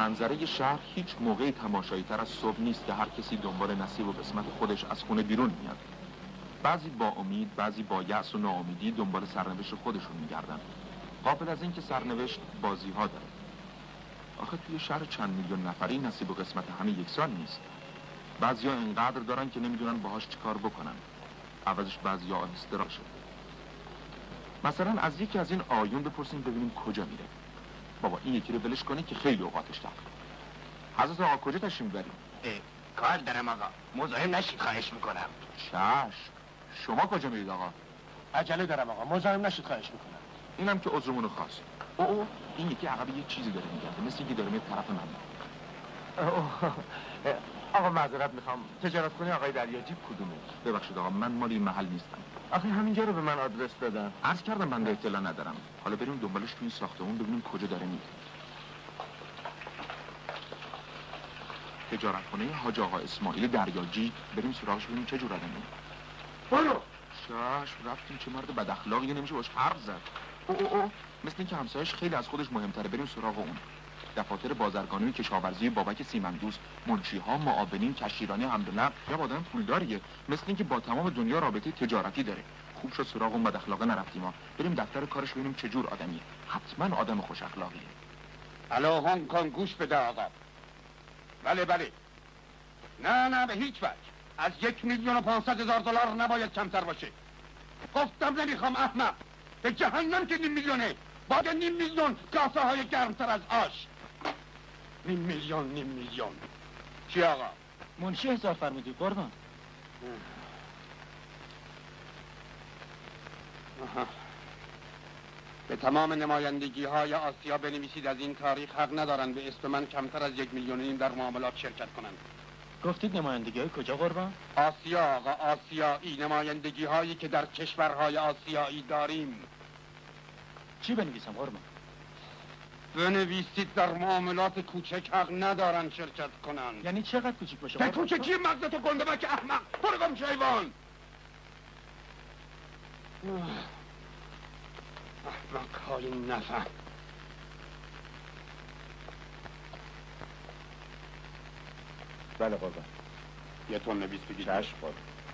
منظره شهر هیچ موقعی تماشایی تر از صبح نیست که هر کسی دنبال نصیب و قسمت خودش از خونه بیرون میاد. بعضی با امید، بعضی با یأس و ناامیدی دنبال سرنوشت خودشون میگردن، غافل از اینکه سرنوشت بازی ها داره. آخه توی شهر چند میلیون نفری نصیب و قسمت همه یکسان نیست. بعضیا انقدر دارن که نمیدونن باهاش چیکار بکنن. عوضش بعضیا آهسته راشه. مثلا از یکی از این آیون بپرسیم ببینیم کجا میره. بابا این یکی رو ولش کنی که خیلی اوقاتش تلخه. حضرت آقا کجا تشریف میبریم؟ کار دارم آقا، مزاحم نشید خواهش میکنم. چشم. شما کجا میرید آقا؟ عجله دارم آقا، مزاحم نشید خواهش میکنم. اینم که عذرمونو خواست. او این یکی عقب یه چیزی داره میگرده، مثل اینکه داره میاد طرف من. آقا معذرت میخوام، تجارت خونه آقای دریاجی کدومه؟ ببخشید آقا، من مال این محل نیستم. آخه همینجا رو به من آدرس دادن. عرض کردم بنده اطلاع ندارم. حالا بریم دنبالش تو این ساختمون ببینیم کجا داره میره. تجارت خونه حاج آقا اسماعیل دریاجی، بریم سراغش ببینیم چه جور آدمیه. برو. شاش رفتیم، چه مرد بد اخلاقی، نمیشه باش حرف زد. او مثل اینکه همسایش خیلی از خودش مهمتره. بریم سراغ اون. دفاتر بازرگانی، کشاورزی بابک سیمندوست، منشی‌ها، معاونین، کشیرانی، حمل و نقل. یا آدم پولداریه، مثل اینکه با تمام دنیا رابطه تجارتی داره. خوب شد سراغ اون بد اخلاقه نرفتیم ما. بریم دفتر کارش ببینیم چه جور آدمیه. حتما آدم خوش اخلاقیه. الو هنگ کن، گوش بده آقا. بله. نه به هیچ وجه. از 1,500,000 دلار نباید کمتر باشه. گفتم نمیخوام احمق. به جهنم که 5 میلیونه. باید 5 میلیون کاسه های گرمتر از آش. 5 میلیون. چی آقا؟ منشی حساب فرمودی قربان. به تمام نمایندگی های آسیا بنویسید از این تاریخ حق ندارن به اسم من کمتر از 1,5 میلیون در معاملات شرکت کنند. گفتید نمایندگی های کجا قربان؟ آسیا آقا، آسیایی. نمایندگی هایی که در کشورهای آسیایی داریم. چی بنویسم قربان؟ بنویسید در معاملات کوچک حق ندارن شرکت کنن. یعنی چقدر کوچیک باشه؟ به کوچکی مغزتو گنده بک احمق. برو گم شو حیوان. احمق های نفهم. بله قربان. 1 تن 20 بگید. چشم قربان.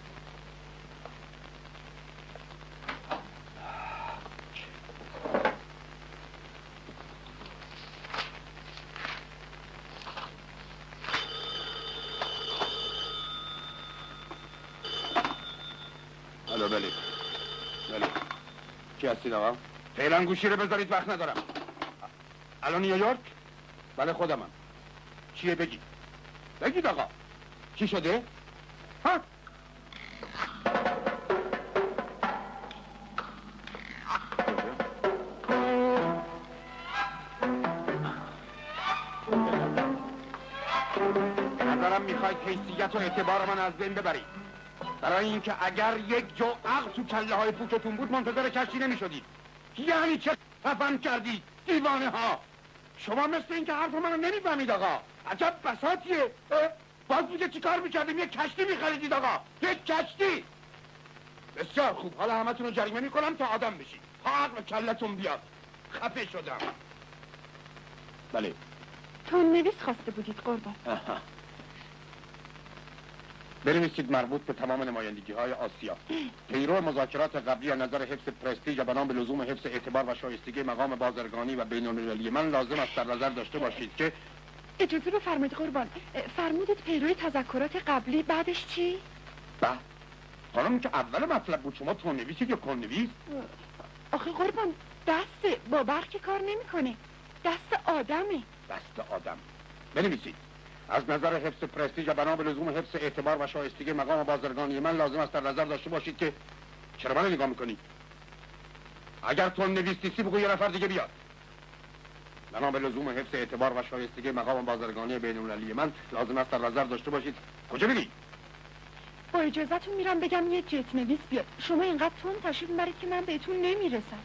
الو بله. کی هستید آقا؟ فعلا گوشی رو بذارید، وقت ندارم. الان نیویورک؟ بله خودمم. چیه بگید آقا. چی شده؟ ها؟ نظرم میخواید حیثیت و اعتبار من از بین ببرید. برای اینکه اگر یک جو عقل تو کله های پوچتون بود منتظر کشتی نمیشدید. یعنی چه خفم کردید دیوانه ها؟ شما مثل اینکه حرف منو نمیفهمید آقا. عجب بساطیه. باز میگه چی کار میکردیم؟ یک کشتی میخریدید آقا. یک کشتی. بسیار خوب، حالا همتون رو جریمه میکنم تا آدم بشید، تا عقل و کلتون بیاد. خفه شدم. بله. تون نویس خواسته بودید قربان. بنویسید مربوط به تمام نمایندگی های آسیا. پیرو مذاکرات قبلی از نظر حفظ پرستیژ و بنام به لزوم حفظ اعتبار و شایستگی مقام بازرگانی و بین المللی من لازم است در نظر داشته باشید که اجازه بفرمایید قربان. فرمودید پیروی تذکرات قبلی، بعدش چی؟ بعد خانم که اول مطلب بود، شما تون نویسید یا کن نویس؟ آخه قربان دسته با برق که کار نمیکنه، دست آدمه. دست آدم. بنویسید از نظر حفظ پرستیژ و بنا به لزوم حفظ اعتبار و شایستگی مقام بازرگانی من لازم است در نظر داشته باشید که چرا من نگاه میکنی؟ اگر تون نویس نیستی بگو یه نفر دیگه بیاد. بنا به لزوم حفظ اعتبار و شایستگی مقام بازرگانی بین المللی من لازم است در نظر داشته باشید. کجا میری؟ با اجازهتون میرم بگم یه جت نویس بیاد. شما اینقدر تون تشریف میبرید که من بهتون نمیرسم.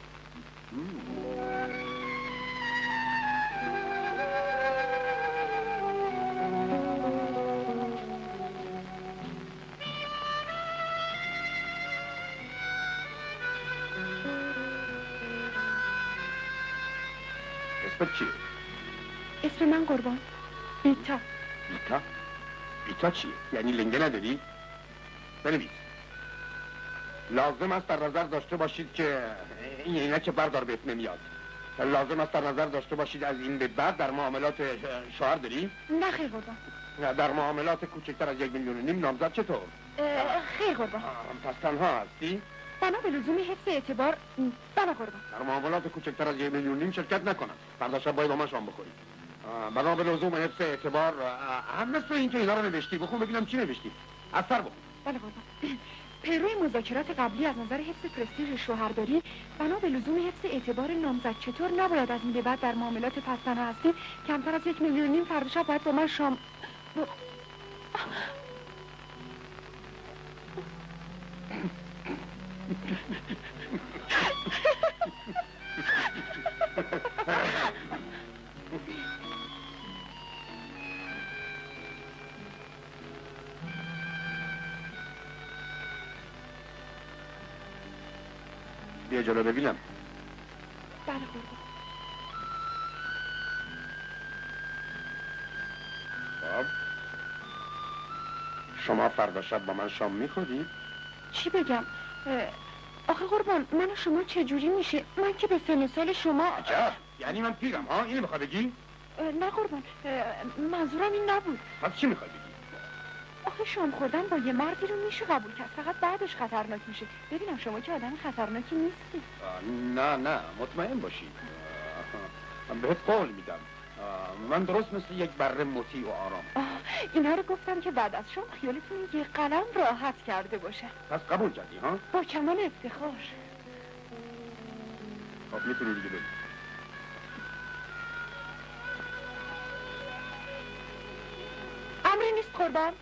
اسمت چیه؟ اسم من قربان بیتا. بیتا؟ بیتا چیه؟ یعنی لنگه نداری؟ بنویس. لازم است در نظر داشته باشید که این عینک بردار بهت نمیاد. لازم است در نظر داشته باشید از این به بعد در معاملات شوهر داری؟ نه خیر قربان. در معاملات کوچکتر از 1,5 میلیون نامزد چطور؟ خیر قربان. پس تنها هستی؟ بنا به لزوم حفظ اعتبار. بنا قربان. در معاملات کوچکتر از 1,5 میلیون شرکت نکنم. فردا شب باید با من شام بخوری. بنا به لزوم حفظ اعتبار هم مثل این که اینا رو نوشتی. بخون ببینم چی نوشتی. از سر بخون. بله قربان. پیروی مذاکرات قبلی از نظر حفظ پرستیژ شوهرداری بنا به لزوم حفظ اعتبار نامزد چطور نباید از این به بعد در معاملات پستانه هستیم کمتر از 1,5 میلیون فردا شب باید با من شام بیا جلو ببینم. بله قربان. خب شما فردا شب با من شام میخورید؟ چی بگم؟ آخه قربان من و شما چجوری میشه؟ من که به سن سال شما عجب، یعنی من پیرم ها؟ اینو میخوای بگی؟ نه قربان، منظورم این نبود. پس چی میخوای بگی؟ آخه شام خوردن با یه مردی رو میشه قبول کرد، فقط بعدش خطرناک میشه. ببینم شما که آدم خطرناکی نیستی. نه مطمئن باشید. من بهت قول میدم. من درست مثل یک بره مطیع و آرام. اینا رو گفتم که بعد از شام خیالتون یه قلم راحت کرده باشه. پس قبول کردی ها؟ با کمال افتخار. خب میتونی دیگه بگی. امری نیست قربان.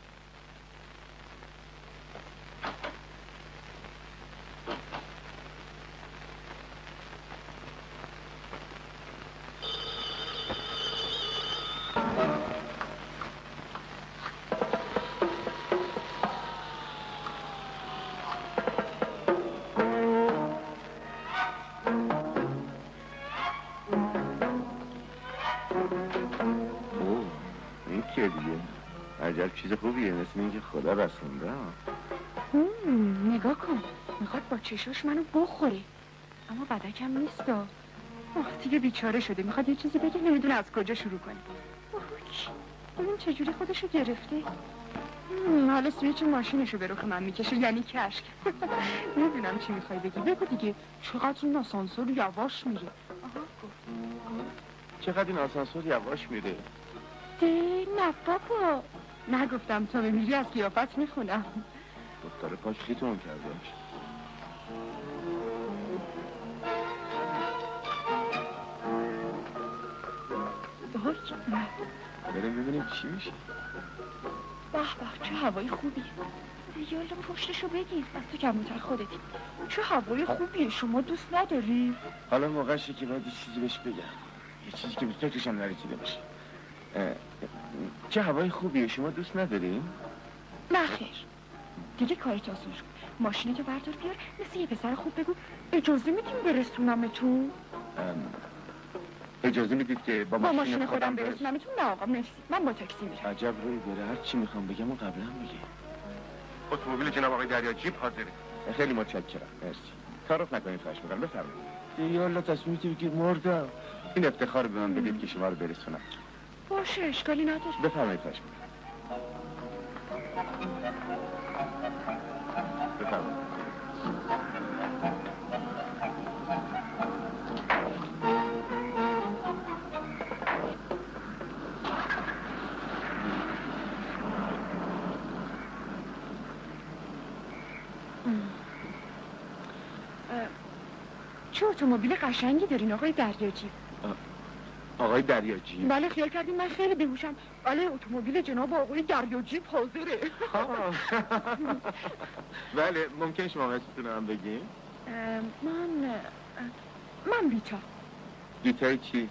عجب چیز خوبیه، مثل اینکه خدا رسونده. نگاه کن، میخواد با چشاش منو بخوره، اما بدکم نیست. دیگه بیچاره شده، میخواد یه چیزی بگه نمیدونه از کجا شروع کنه. ببین چجوری خودشو گرفته. حالا سویچ ماشینشو به رخ من میکشه، یعنی کشک. نمیدونم چی میخوای بگی، بگو دیگه. چقدر این آسانسور یواش میره. چقدر این آسانسور یواش میره. نه بابا، نگفتم تو میری از قیافت میخونم. دختر کاش خیتون کردمش. بریم ببینیم چی میشه. به به چه هوای خوبی. یالا پشتشو بگیر، از تو کمتر خودتی. چه هوای خوبیه، شما دوست نداری؟ حالا موقعشه که باید یه چیزی بهش بگم، یه چیزی که به فکرشم نرسیده باشه. چه هوای خوبیه، شما دوست ندارین؟ نه خیر، دیگه کارت آسون شد. ماشینتو بردار بیار، مثل یه پسر خوب بگو اجازه میدیم برسونمتون؟ اجازه میدید که با ماشین خودم برسونمتون؟ نه آقا مرسی، من با تاکسی میرم. عجب روی بره، هر چی میخوام بگم و قبلا میگه. اتومبیل جناب آقای دریا جیپ حاضره. خیلی متشکرم، مرسی. تعارف نکنید، خواهش میکنم، بفرمایید. یالا تصمیمتی بگیر مردم. این افتخار به من بدید که شما رو برسونم. باشه اشکالی نداره. بفرمایید، خواهش میکنم. بفرمایید. چه اتومبیل قشنگی دارین آقای دریاجی؟ آقای دریاجی؟ بله خیال کردیم من خیلی بیهوشم. بله اتومبیل جناب آقای دریاجی حاضره. بله ممکن شما اسمتون هم بگیم؟ من بیتا. بیتای چی؟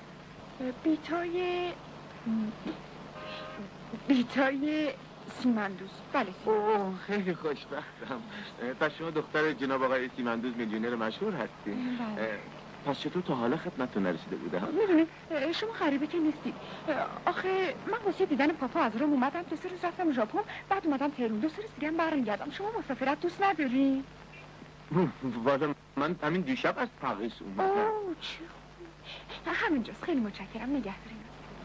بیتای سیمندوز. بله اوه خیلی خوشبختم. پس شما دختر جناب آقای سیمندوز میلیونر مشهور هستین؟ بله. پس چطور تا حالا خدمتتون نرسیده بودم؟ میدونی شما غریبه که نیستی. آخه من واسه دیدن پاپا از روم اومدم، 2 روز رفتم ژاپن، بعد اومدم تهران، 2 روز دیگه هم برمیگردم. شما مسافرت دوست نداری؟ والا من همین دیشب از پاریس اومدم. اوه چه خوب. همینجاست. خیلی متشکرم. نگه دارین.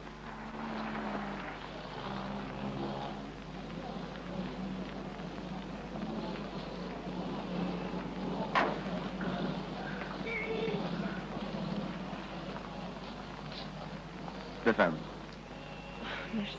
بفرمایید. مرسی.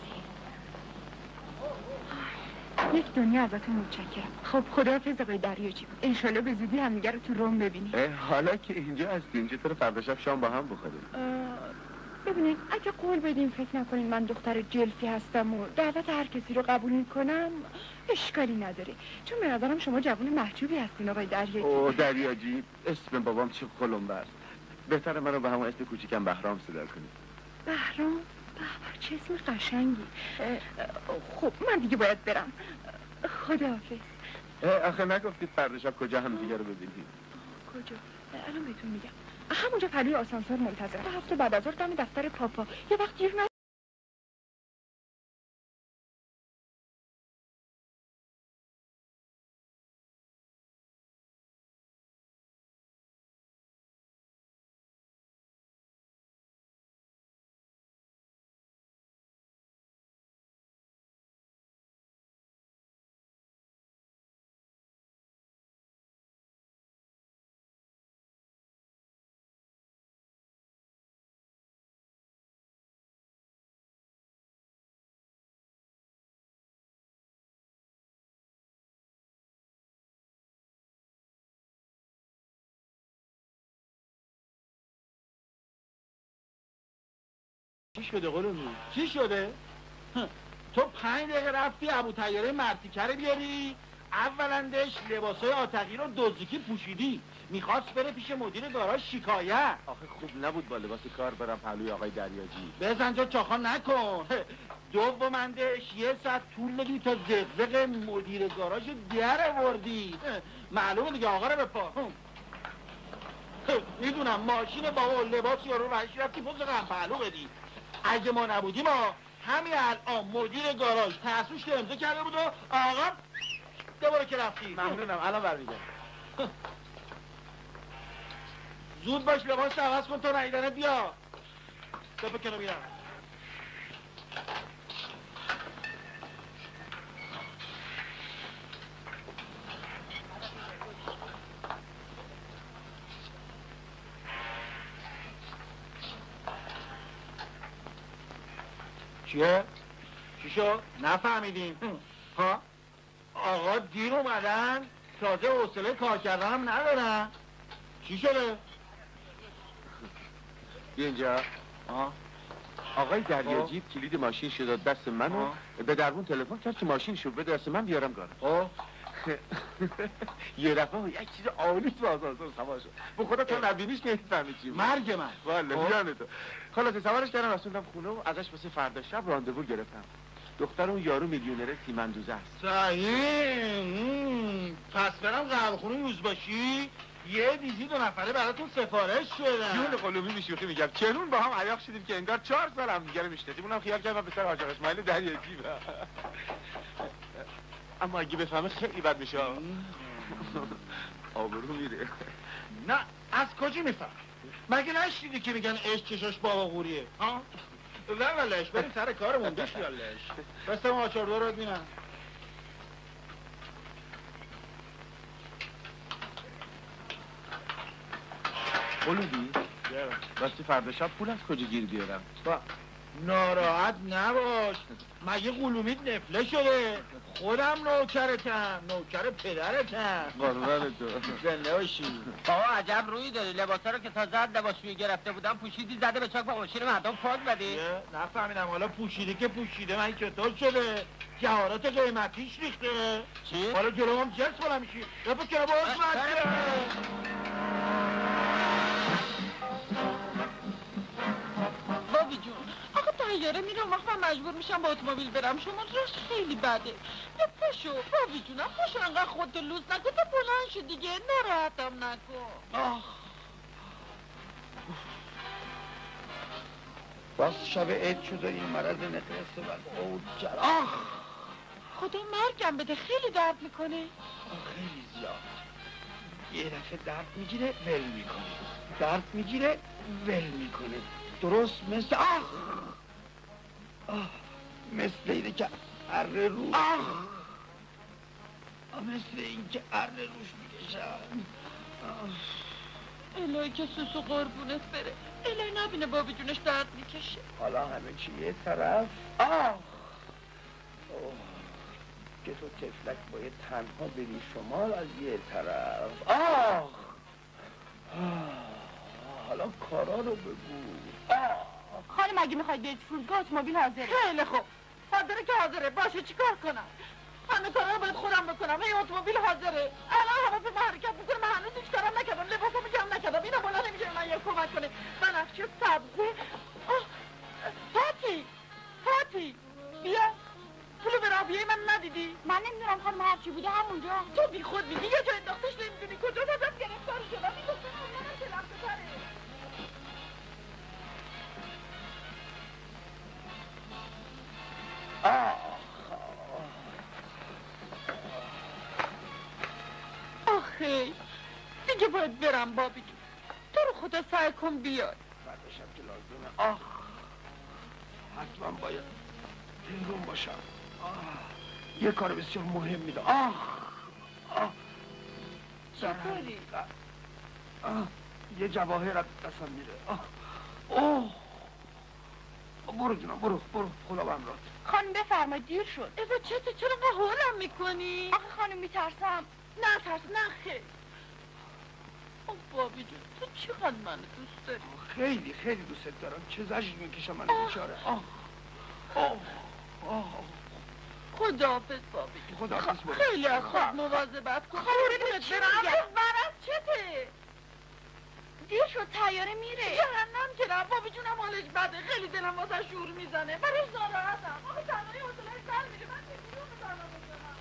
یک دنیا ازتون متشکرم. خب خداحافظ آقای دریاچی. انشالله به زودی همدیگه رو تو روم ببینیم. حالا که اینجا هستیم چطور فردا شب شام با هم بخوریم؟ ببینید اگه قول بدیم فکر نکنین من دختر جلفی هستم و دعوت هر کسی رو قبول میکنم، اشکالی نداره. چون به نظرم شما جوان محجوبی هستین آقای دریاچی. اوه دریاچی، اسم بابام چه کلمبه است. بهتره منو به همون اسم کوچیکم بهرام صدا کنید. بهرام؟ چه اسم قشنگی. خب من دیگه باید برم. خداحافظ. آخه نگفتید فردا شب کجا هم دیگه رو ببینید؟ کجا؟ الان بهتون میگم. همونجا پلوی آسانسور منتظرم. هفته بعد از ظهر دم دفتر پاپا. یه وقت گیر چی شده قلومی؟ چی شده؟ تو 5 دقیقه رفتی ابو طیاره مرتیکه رو بیاری، اولندش لباسای آتقی رو دزدیکی پوشیدی، میخواست بره پیش مدیر گاراژ شکایت. آخه خوب نبود با لباس کار برم پلوی آقای دریاچی. بزن جا چاخان نکن. دومندش 1 ساعت طول دادی تا زغزغ مدیر گاراژ در آوردی. معلومه دیگه آقا رو بپا. میدونم ماشین بابا لباس یارو رو برش رفتی پوز غم پهلو بدی. اگه ما نبودیم همین الان مدیر گاراژ تصویش که امضا کرده بود و آقا دوباره که رفتی. ممنونم الان برمیگردم. زود باش لباس عوض کن تا ندیدنت بیا. بپا کنو میرم. چیه؟ چی شد؟ نفهمیدیم. ها؟ آقا دیر اومدن تازه حوصله کار کردن هم ندارن. چی شده؟ بیا اینجا. آقای دریاچی کلید ماشین شد دست منو به دربون تلفن کرد که ماشین شو بده دست من بیارم گاراژ. یه دفعه یک چیز عالی تو آسانسور سوار شد. به خدا تو نبینیش که نمی‌فهمی چی بود. مرگ من. والا بیان تو. خلاص سوارش کردم رسوندم خونه و ازش واسه فردا شب راندوو گرفتم. دختر اون یارو میلیونر سیمندوزه است. صحیح. پس برم قهوه خونه یوز باشی؟ یه دیزی 2 نفره براتون سفارش شدن. جون قلومی میشوخی میگم چنون با هم عیاق شدیم که انگار 4 سال هم دیگه رو میشناسیم. اونم خیال کردم به سر حاج آقا اسماعیل دریاچی. اما اگه بفهمه خیلی بد میشه. آبرو میره. نه از کجا میفهم؟ مگه نشنیدی که میگن عشق چشاش بابا قوریه؟ ها؟ ولش بریم سر کارمون بشیالش. بستم آچاردو رو بینم. قلوبی؟ راستی فردا شب پول از کجا گیر بیارم؟ ناراحت نباش. مگه قلومیت نفله شده؟ خودم نوکرتم، نوکر پدرتم. قربان تو. زنده باشی. بابا عجب روی داری. لباسا رو که تا زد لباسشویی گرفته بودم پوشیدی زده به چاک با ماشین مردم پاک بدی. نفهمیدم حالا پوشیده که پوشیده من چطور شده؟ جهارات قیمتیش ریخته. چی؟ حالا جلو هم جرس بالا میشی. رفت که باز بابی جون آقا طیاره میره اون وقت من مجبور میشم با اتومبیل برم. شما راش خیلی بده. یا پاشو بابی جونم پاشو انقدر خودتو لوس نکن تا بلند شو دیگه. ناراحتم نکن. باز شب عید شد و این مرض نقرس و فوت کرد. خدا مرگم بده، خیلی درد میکنه. خیلی زیاد. یه دفعه درد میگیره ول میکنه، درد میگیره ول میکنه، درست مثل مثل اینه که اره روش مثل این که اره روش میکشن. الهی که سوسو قربونت بره، الهی نبینه بابی جونش درد میکشه. حالا همه چی یه طرف. که تو تفلک باید تنها بری شمال از یه طرف. حالا کارا رو بگو. خانم اگه میخواید برید فرودگاه اتومبیل حاضره. خیلی خوب، حاضره که حاضره. باشه چیکار کنم؟ همه کارا رو باید خودم بکنم. این اتومبیل حاضره. الان همه به حرکت میکنه. من هنوز هیچ کارم نکردم، لباسمو جمع نکردم. اینا بالا نمیشه من یه کمک کنه. بنفشه سبزه. فاتی بیا. پولو به رابیه من ندیدی؟ من نمیدونم خانم هرچی بوده همونجا. تو بی خود میگی یه جا انداختش نمیدونی کجا ازم گرفتار شدم. این گفتم منم شلفته تره. آخه دیگه باید برم بابی جون. تو رو خدا سعی کن بیای. بعدشم که لازمه. حتما باید تهرون باشم. یه کار بسیار مهم میده. چطوری؟ یه جواهر از دستم میره. برو جونم، برو خدا به امرات. خانم بفرمایید دیر شد. ایوا چرا انقدر هولم میکنی؟ آخه خانم میترسم. نه ترس، نه خیر. بابی جون تو چقدر من دوست داری؟ خیلی خیلی دوست دارم. چه زجری میکشم من بیچاره. خداحافظ بابی جون. خداحافظ برو. خیلی از خود مواظبت کن. خانم برم برم چته؟ دیر شد طیاره میره. جهنم که نه. بابی جونم حالش بده، خیلی دلم واسه شور میزنه. براش ناراحتم. آخه تنهایی حوصله‌اش سر میره. من چجوری اونو تنها بذارم؟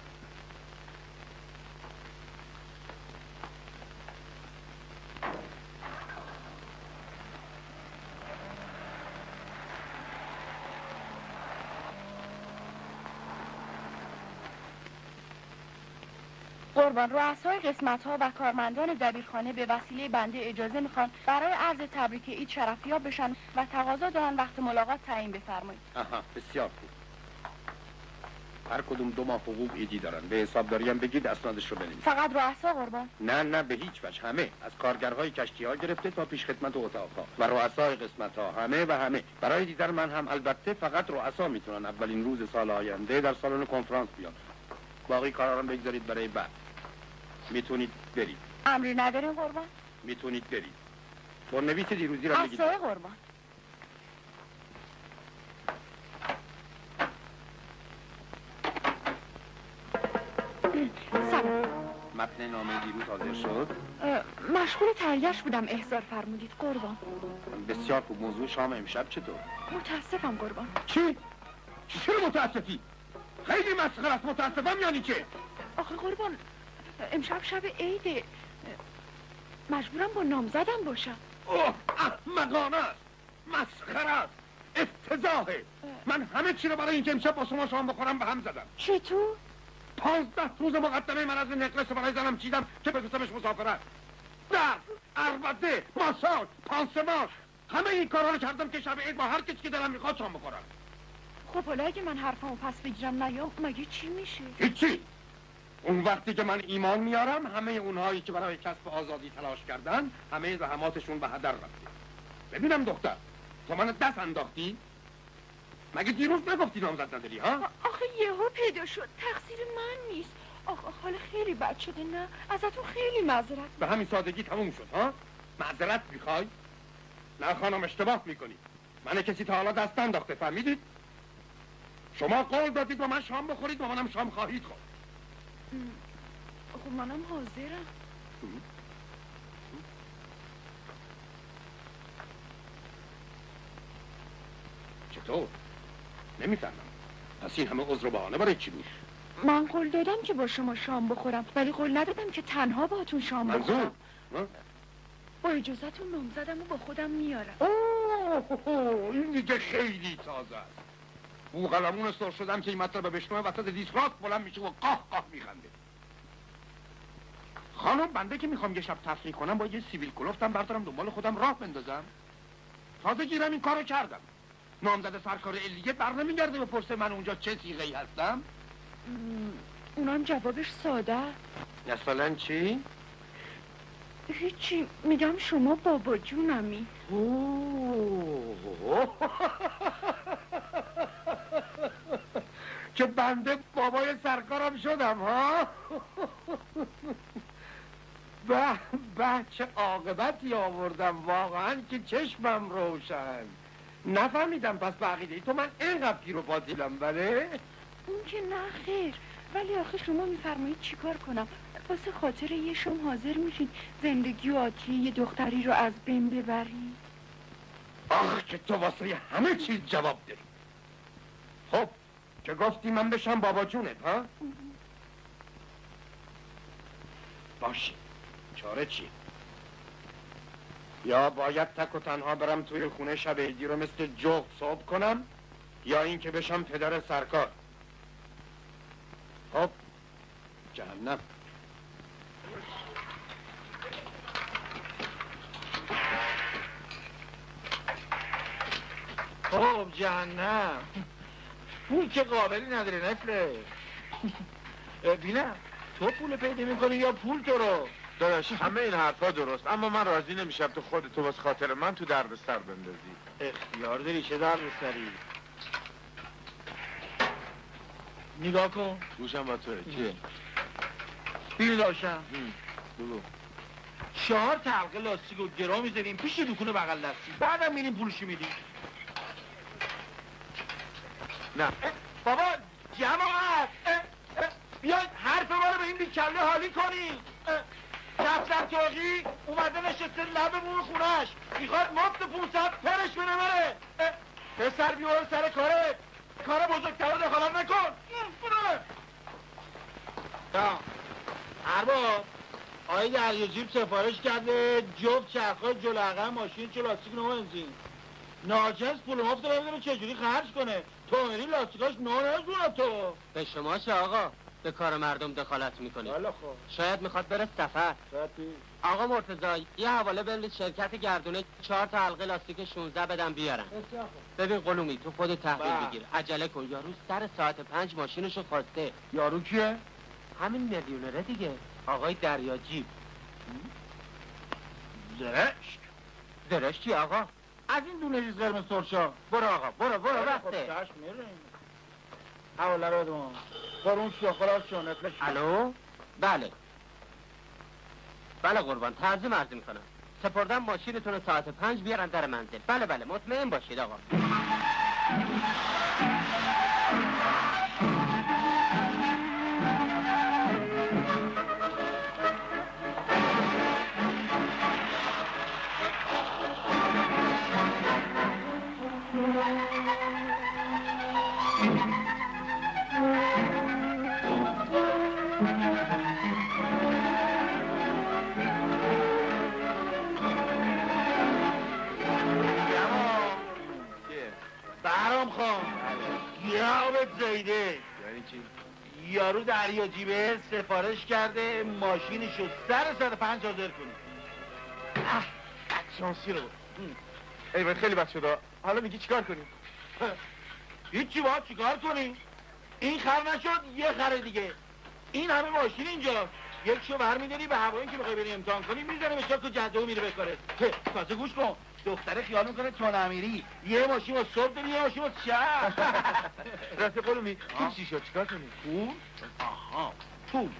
قربان، رؤسای قسمت‌ها و کارمندان دبیرخانه به وسیله بنده اجازه میخوان برای عرض تبریک عید شرفیاب بشن و تقاضا دارن وقت ملاقات تعیین بفرمایید. بسیار خوب. هر کدوم 2 ماه حقوق عیدی دارن. به حسابداری هم بگید اسنادش رو بنویسید. فقط رؤسا قربان؟ نه به هیچ وجه. همه، از کارگرهای کشتی‌ها گرفته تا پیش خدمت اتاق‌ها و رؤسای قسمت‌ها، همه. برای دیدار من هم البته فقط رؤسا میتونن اولین روز سال آینده در سالن کنفرانس بیان. باقی کارا رو بگذارید برای بعد. میتونید برید. امری ندارین قربان؟ میتونید برید. بنویس دیروزی رو بگید. اصلا قربان. سلام. متن نامه دیروز حاضر شد؟ مشغول تهیه‌اش بودم، احضار فرمودید قربان. بسیار خوب. موضوع شام امشب چطور؟ متاسفم قربان. چی؟ چرا متاسفی؟ خیلی مسخره است. متاسفم یعنی چه؟ آخه قربان امشب شب عیده، مجبورم با نامزدم باشم. احمقانه است، مسخره است، افتضاحه. من همه چی رو برای اینکه امشب با شما شام بخورم به هم زدم. چطور؟ 15 روز مقدمه من از نقرس برای زنم چیدم که بفرستمش مسافرت. درد، عربده، ماساژ، پانسمان، همه این کارا رو کردم که شب عید با هر کسی که دلم میخواد شام بخورم. خب حالا اگه من حرفمو پس بگیرم نیام مگه چی میشه؟ هیچی. اون وقتی که من ایمان میارم همه اونهایی که برای کسب آزادی تلاش کردن همه زحماتشون به هدر رفته. ببینم دختر، تو من دست انداختی؟ مگه دیروز نگفتی نامزد نداری ها؟ آخه یهو پیدا شد، تقصیر من نیست. آخه حال خیلی بد شده. نه ازتون خیلی معذرت. به همین سادگی تموم شد ها؟ معذرت میخوای؟ نه خانم اشتباه میکنی. من کسی تا حالا دست انداخته، فهمیدید؟ شما قول دادید با من شام بخورید و منم شام خواهید خورد. خب منم حاضرم. چطور؟ نمیفهمم. پس این همه عذر و بهانه برای چی بود؟ من قول دادم که با شما شام بخورم، ولی قول ندادم که تنها باهاتون شام منظور؟ بخورم. با اجازهتون نامزدمو با خودم میارم. این دیگه خیلی تازه است. بوقلمون سر شدم که این مطلب بشنوه وسط دیسکات بلند میشه و قاه قاه میخنده. خانم بنده که میخوام یه شب تفریح کنم با یه سیبیل کلوفتم بردارم دنبال خودم راه بندازم. تازه گیرم این کارو کردم. نامزد سرکار علیه بر نمیگرده بپرسه من اونجا چه صیغه‌ای هستم. اونم جوابش ساده. مثلا چی؟ هیچی، میگم شما بابا جونمی. که بنده بابای سرکارم شدم ها. به چه عاقبتی آوردم واقعا که چشمم روشن. نفهمیدم پس به عقیده تو من اینقدر پیر و باطیلم. بله اون که نه خیر، ولی آخه شما میفرمایید چیکار کنم؟ واسه خاطر یه شم حاضر میشید زندگی و آتی یه دختری رو از بین ببری؟ آخ که تو واسه همه چیز جواب داری. خب که گفتی من بشم بابا جونت ها؟ باشه، چاره چی؟ یا باید تک و تنها برم توی خونه شب عیدی رو مثل جغد صبح کنم، یا این که بشم پدر سرکار. خب جهنم. خب جهنم. پول که قابلی نداره نفله. بینم تو پول پیدا میکنی یا پول تو رو؟ داداش همه این حرفا درست، اما من راضی نمیشم تو خودتو واسه خاطر من تو درد سر بندازی. اختیار داری چه درد سری؟ نگاه کن. گوشم با توه. چیه؟ بیل داشتم. بگو. 4 تلقه لاستیک و گرا میذاریم پیش دکون بغل دستی، بعدم میریم پولشو میدیم. نه بابا جماعت بیاید حرف ما رو به این بیکله حالی کنی. دفتر توقی اومده نشسته لبمون خونش میخواد مفت 500 پرش بنمره. پسر بیار سر کاره، کار بزرگتر رو دخالت نکن. تا ارباب آقای دریاجیب سفارش کرده جفت چرخای جلو عقب ماشین چه لاستیک نو بنزین. ناجنس پول مفت رو ببینه چجوری خرج کنه. تو میری لاستیکاش نو نزونه. تو به شما چه آقا؟ به کار مردم دخالت میکنی. والا خب شاید میخواد بره سفر. آقا مرتضی یه حواله بندید شرکت گردونه 4 تا حلقه لاستیک 16 بدم بیارن. ببین قلومی تو خود تحویل بگیر، عجله کن. یارو سر ساعت 5 ماشینشو خواسته. یارو کیه؟ همین میلیونره دیگه، آقای دریاجیب. زرشک. درش چی آقا؟ از این دونه ریز قرمز سرشا. برو آقا برو وقته. چشم میریم. حواله رو بدم. برون شخلاش شو نفلش. الو؟ بله قربان تعظیم عرض میکنم. سپردم ماشینتون ساعت 5 بیارن در منزل. بله مطمئن باشید آقا. زیده. یعنی چی؟ یارو دریاجیبه سفارش کرده ماشینشو سر 105 حاضر کنی. شانسی رو ای باید خیلی بد شده. حالا میگی چیکار کنیم؟ هیچی باید چیکار کنیم؟ این خر نشد یه خر دیگه. این همه ماشین اینجا یکشو برمیداری به هوایی که میخوای بری امتحان کنی میزنه به شاک و جده و میره بکاره. تازه گوش کن دختره خیال میکنه تو نمیری یه ماشین با صبح داری یه ماشین با شب. راسته قلومی پول چی شد چیکار کنیم؟ پول؟ آها پول.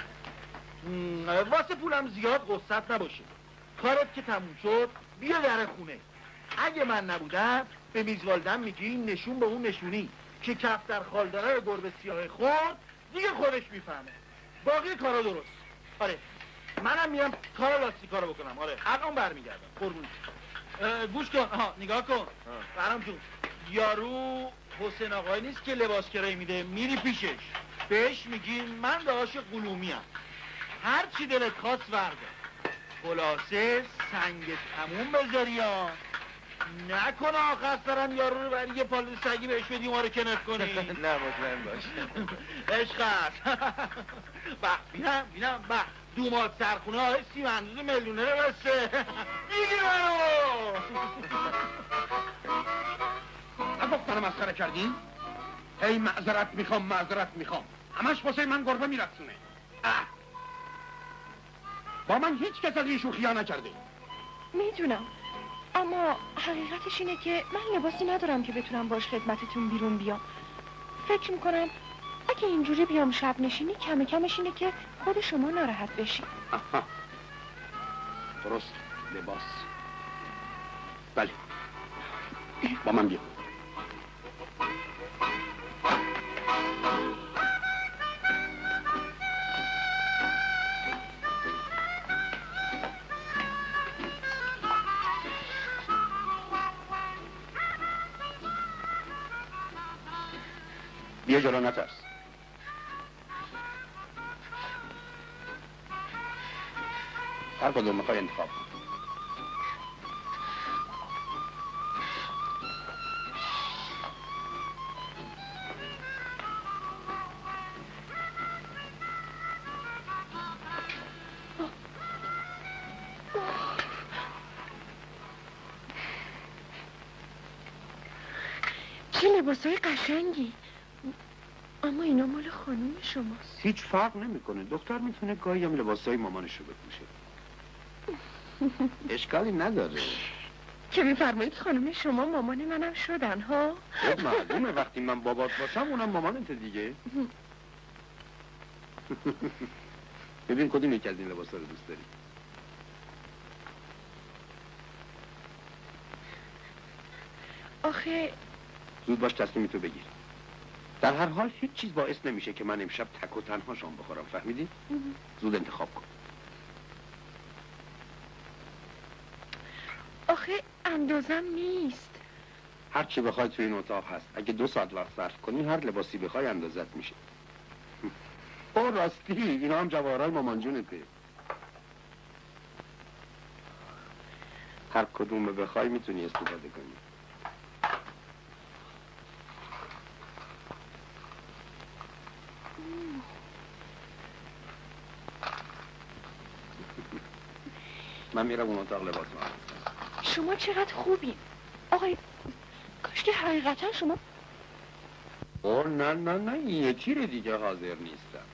واسه پولم زیاد قصت نباشه. کارت که تموم شد بیا در خونه. اگه من نبودم به میزوالدم میگی نشون به اون نشونی که کفتر خالداره رو گربه سیاه خورد دیگه خودش میفهمه. باقی کارا درست. آره منم میرم کار لاستیکا رو بکنم. آره الان برمیگردم. قربون. گوش کن. نگاه کن. برام جون یارو حسین آقای نیست که لباس کرایه میده میری پیشش بهش میگی من داداش قلومی ام هر چی دلت خواست ورده. خلاصه سنگ تموم بذاری ها. نکنه آخر سرم یارو رو برای یه پالو سگی بهش بدی ما رو کنف کنی. نه مطمئن باش. عشق هست. بینم دومات سرخونه های سیمندوز میلیونر بسته. میگی منو. نگفتن مسخره کردی؟ هی معذرت میخوام همش واسه من گربه میرسونه. با من هیچ کس از این شوخی‌ها نکرده. میدونم، اما حقیقتش اینه که من لباسی ندارم که بتونم باش خدمتتون بیرون بیام. فکر میکنم اگه اینجوری بیام شب نشینی کم کمش اینه که خود شما ناراحت بشی. آها درست، لباس. بله با من بیا. بیا جلو، نترس. هر کدوم میخوای انتخاب کن. چه لباسای قشنگی. اما اینا مال خانوم شماست. هیچ فرق نمیکنه. دختر میتونه گاهی هم لباسای مامانش رو بپوشه. اشکالی نداره. که میفرمایید خانوم شما مامان منم شدن ها؟ خب معلومه وقتی من بابات باشم اونم مامانت دیگه. ببین کدوم یکی از این لباسا رو دوست داری؟ آخه زود باش تصمیمی تو بگیر. در هر حال هیچ چیز باعث نمیشه که من امشب تک و تنها شام بخورم، فهمیدی؟ زود انتخاب کن. آخه اندازم نیست. هر چی بخوای تو این اتاق هست. اگه 2 ساعت وقت صرف کنی هر لباسی بخوای اندازت میشه. او راستی اینا هم جواهرای مامان جونته. هر کدوم بخوای میتونی استفاده کنی. من میرم اون اتاق لباس ما. شما چقدر خوبین آقای. کاش که حقیقتا شما. اوه نه این یکی رو دیگه حاضر نیستم.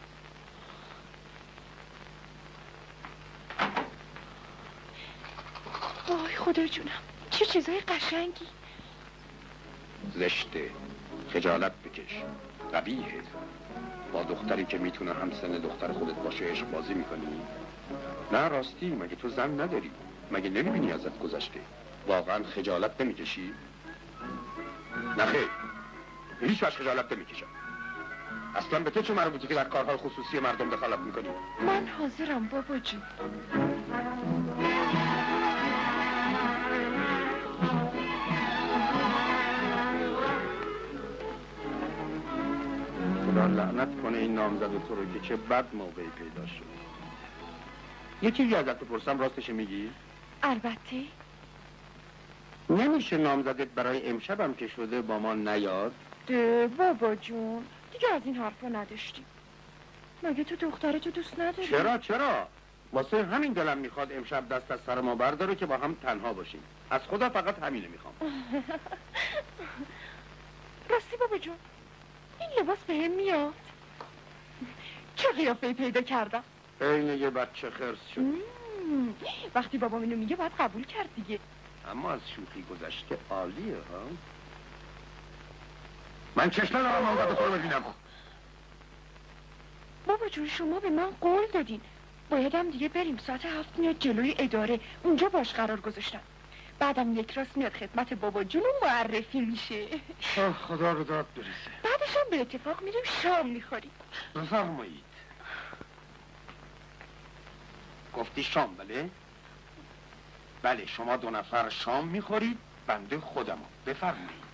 وای خدا جونم چه چیزای قشنگی. زشته، خجالت بکش، قبیحه. با دختری که میتونه همسن دختر خودت باشه عشق بازی میکنی؟ نه راستی مگه تو زن نداری؟ مگه نمیبینی ازت گذشته؟ واقعا خجالت نمیکشی؟ نه خیر، هیچ وقت خجالت نمیکشم. اصلا به تو چه مربوطه که در کارهای خصوصی مردم دخالت میکنی؟ من حاضرم بابا جون. خدا لعنت کنه این نامزد تو رو که چه بد موقعی پیدا شد. یه چیزی ازت بپرسم راستش میگی؟ البته. نمیشه نامزدت برای امشبم که شده با ما نیاد؟ ده بابا جون دیگه از این حرفا نداشتیم. مگه تو دخترتو دوست نداری؟ چرا؟ واسه همین دلم میخواد امشب دست از سر ما برداره که با هم تنها باشیم. از خدا فقط همینه میخوام. راستی بابا جون این لباس به هم میاد؟ چه قیافه‌ای پیدا کردم؟ عین یه بچه خرس شد. وقتی بابام اینو میگه باید قبول کرد دیگه. اما از شوخی گذشته عالیه ها. من چشم ندارم نامزد تو رو ببینم. بابا جون شما به من قول دادین. بایدم دیگه بریم. ساعت 7 میاد جلوی اداره، اونجا باش قرار گذاشتم. بعدم یک راست میاد خدمت بابا جون و معرفی میشه. خدا رو داد برسه. بعدش هم به اتفاق میریم شام میخوریم. بفرمایید. گفتی شام بله؟ بله شما 2 نفر شام میخورید، بنده خودمو. بفرمایید.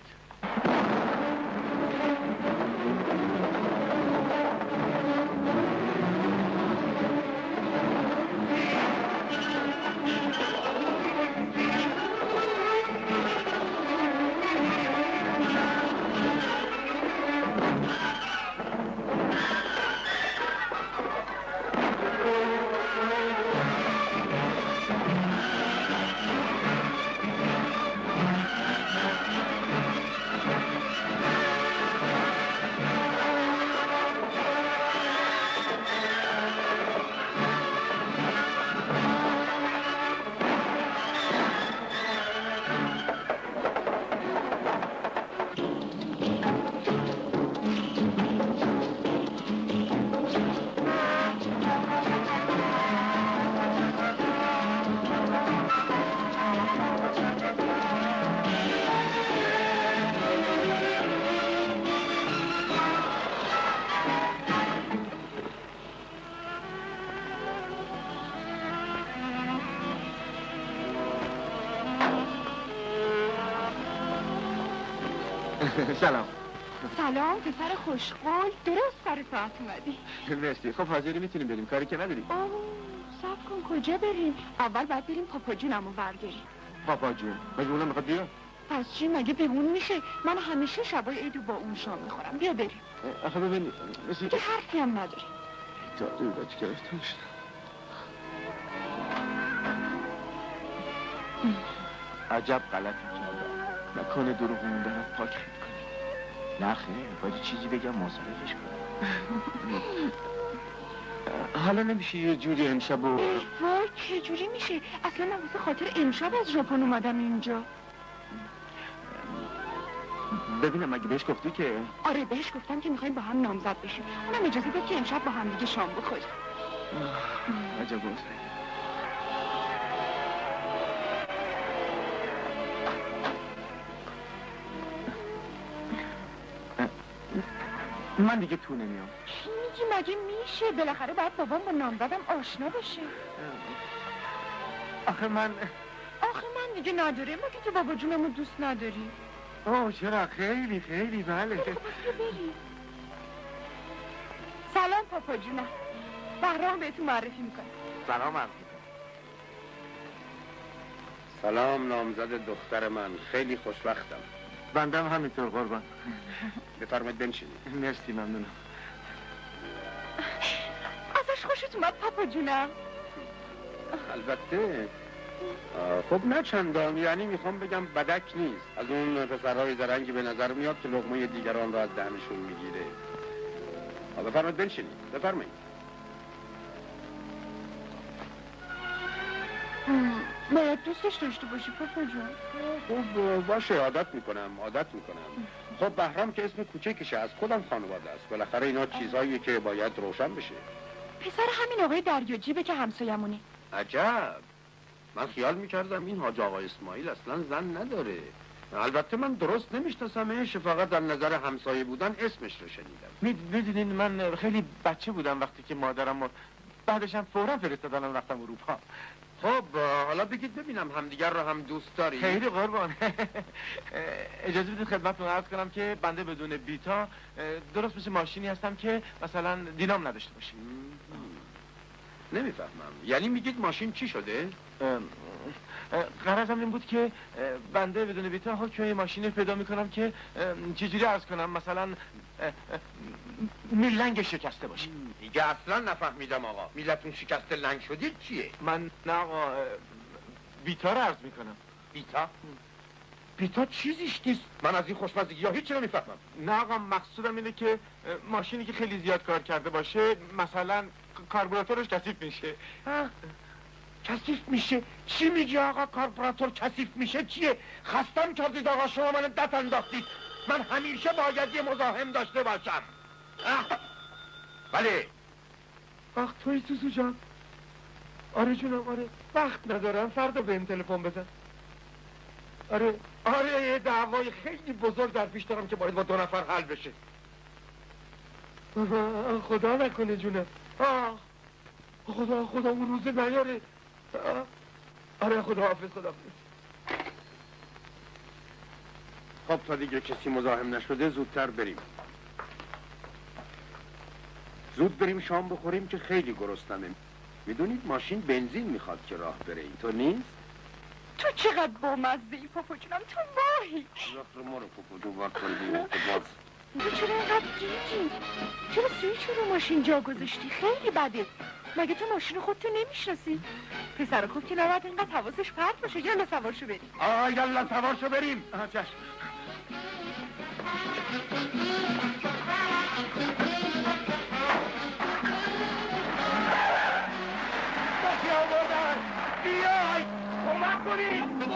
سلام. سلام پسر خوشقول، درست سر ساعت اومدی. مرسی. خب حاضری میتونیم بریم، کاری که نداریم. اوه صبر کن، کجا بریم؟ اول باید بریم پاپا جونمو برداریم. پاپا جون مگه اونم میخواد بیا؟ پس چی مگه به اون میشه؟ من همیشه شبای عیدو با اون شام میخورم. بیا بریم. آخه ببین مثل که حرفی هم نداری. جادو بچه گرفتم شد. عجب غلطی کردم. نکنه دروغمون دارم پاک خید کنی. نه خیر باید چیزی بگم مصرفش کنم. حالا نمیشه یه جوری امشب و وای چه جوری میشه؟ اصلا من واسه خاطر امشب از ژاپن اومدم اینجا. ببینم اگه بهش گفتی که آره بهش گفتم که میخوایم با هم نامزد بشیم. اونم اجازه داد که امشب با هم دیگه شام بخوریم. عجب بود. من دیگه تو نمیام. چی میگی مگه میشه؟ بالاخره باید بابام با نامزدم آشنا بشه. آخه من دیگه نداره. مگه تو بابا جونمو دوست نداری؟ اوه چرا خیلی خیلی بله. بری. سلام پاپا جونم. بهرام بهتون معرفی میکنم. سلام عرض میکنم. سلام نامزد دختر من، خیلی خوشبختم. بندم همینطور قربان. بفرمایید بنشینید. مرسی ممنونم. ازش خوشت اومد پاپا جونم؟ البته خب نه چندان، یعنی میخوام بگم بدک نیست. از اون پسرهای زرنگی به نظر میاد که لقمه دیگران را از دهنشون میگیره. بفرمایید بنشینید. بفرمایید. باید دوستش داشته باشی پاپا جون. خب باشه عادت میکنم. خب بهرام که اسم کوچکشه، از خودم خانواده است. بالاخره اینا چیزهایی که باید روشن بشه. پسر همین آقای دریاجیبه که همسایمونه. عجب. من خیال میکردم این حاج آقا اسماعیل اصلا زن نداره. البته من درست نمیشناسمش، فقط در نظر همسایه بودن اسمش رو شنیدم. میدونین من خیلی بچه بودم وقتی که مادرم بعدش هم فوراً فرستادنم رفتم اروپا. خب حالا بگید ببینم همدیگر رو هم دوست داری؟ خیلی قربان. اجازه بدید خدمتتون عرض کنم که بنده بدون بیتا درست مثل ماشینی هستم که مثلا دینام نداشته باشه. نمیفهمم. یعنی میگید ماشین چی شده؟ غرضم این بود که بنده بدون بیتا حکم ماشینی پیدا میکنم که چجوری عرض کنم مثلا میلنگ شکسته باشه. دیگه اصلا نفهمیدم آقا. میلتون شکسته لنگ شدید چیه؟ من نه آقا بیتا رو عرض میکنم. بیتا چیزیش نیست. من از این خوشمزگی ها هیچی نمیفهمم. نه آقا مقصودم اینه که ماشینی که خیلی زیاد کار کرده باشه مثلا کاربوراتورش کثیف میشه. کثیف میشه؟ چی میگی آقا؟ کاربوراتور کثیف میشه چیه؟ خستم کردید آقا، شما من دست انداختید. من همیشه باید یه مزاحم داشته باشم. بله. آخ توی سوسو جان. آره جونم آره. وقت ندارم، فردا بهم تلفن بزن. آره یه دعوای خیلی بزرگ در پیش دارم که باید با 2 نفر حل بشه. خدا نکنه جونم. خدا اون روزه نیاره. آره خداحافظ. خب تا دیگه کسی مزاحم نشده زودتر بریم. زود بریم شام بخوریم که خیلی گرسنمه. میدونید ماشین بنزین میخواد که راه بره، اینطور نیست؟ تو چقدر بامزه‌ای پاپا جونم، تو ماهی. زخر ما رو پاپا جون وقت کردیم. تو چرا اینقدر گیجی؟ چرا سویچ رو ماشین جا گذاشتی؟ خیلی بده. مگه تو ماشین خودتو نمیشناسی؟ پسر خوب که نباید اینقدر حواسش پرت باشه. یالا سوارشو بریم. یالا سوارشو بریم. چشم. کسی آوردن. بیای کمک کنید.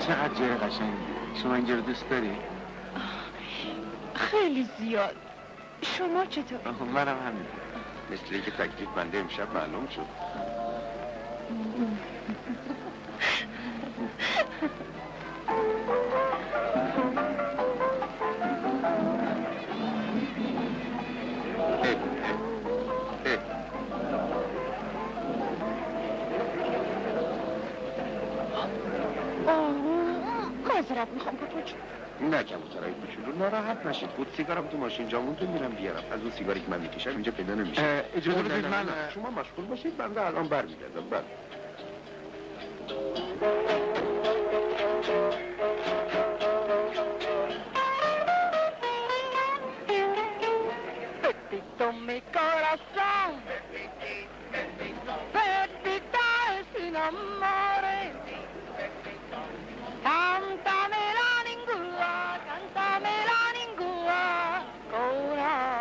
چقدر جای قشنگی. شما اینجا رو دوست داری؟ خیلی زیاد. شما چطور؟ منم همین. مثل اینکه تکلیف بنده امشب معلوم شد. معذرت میخوام پاپوچ. نه کبوترهای کوچولو ناراحت نشید. بود سیگارم تو ماشین جا مونده میرم بیارم. از اون سیگاری که من میکشم اینجا پیدا نمیشه. اجازه بدید من شما مشغول باشید بنده الان برمیگردم. بله. Pepito mi corazón, Pepita es sin amore, cántame la lingua con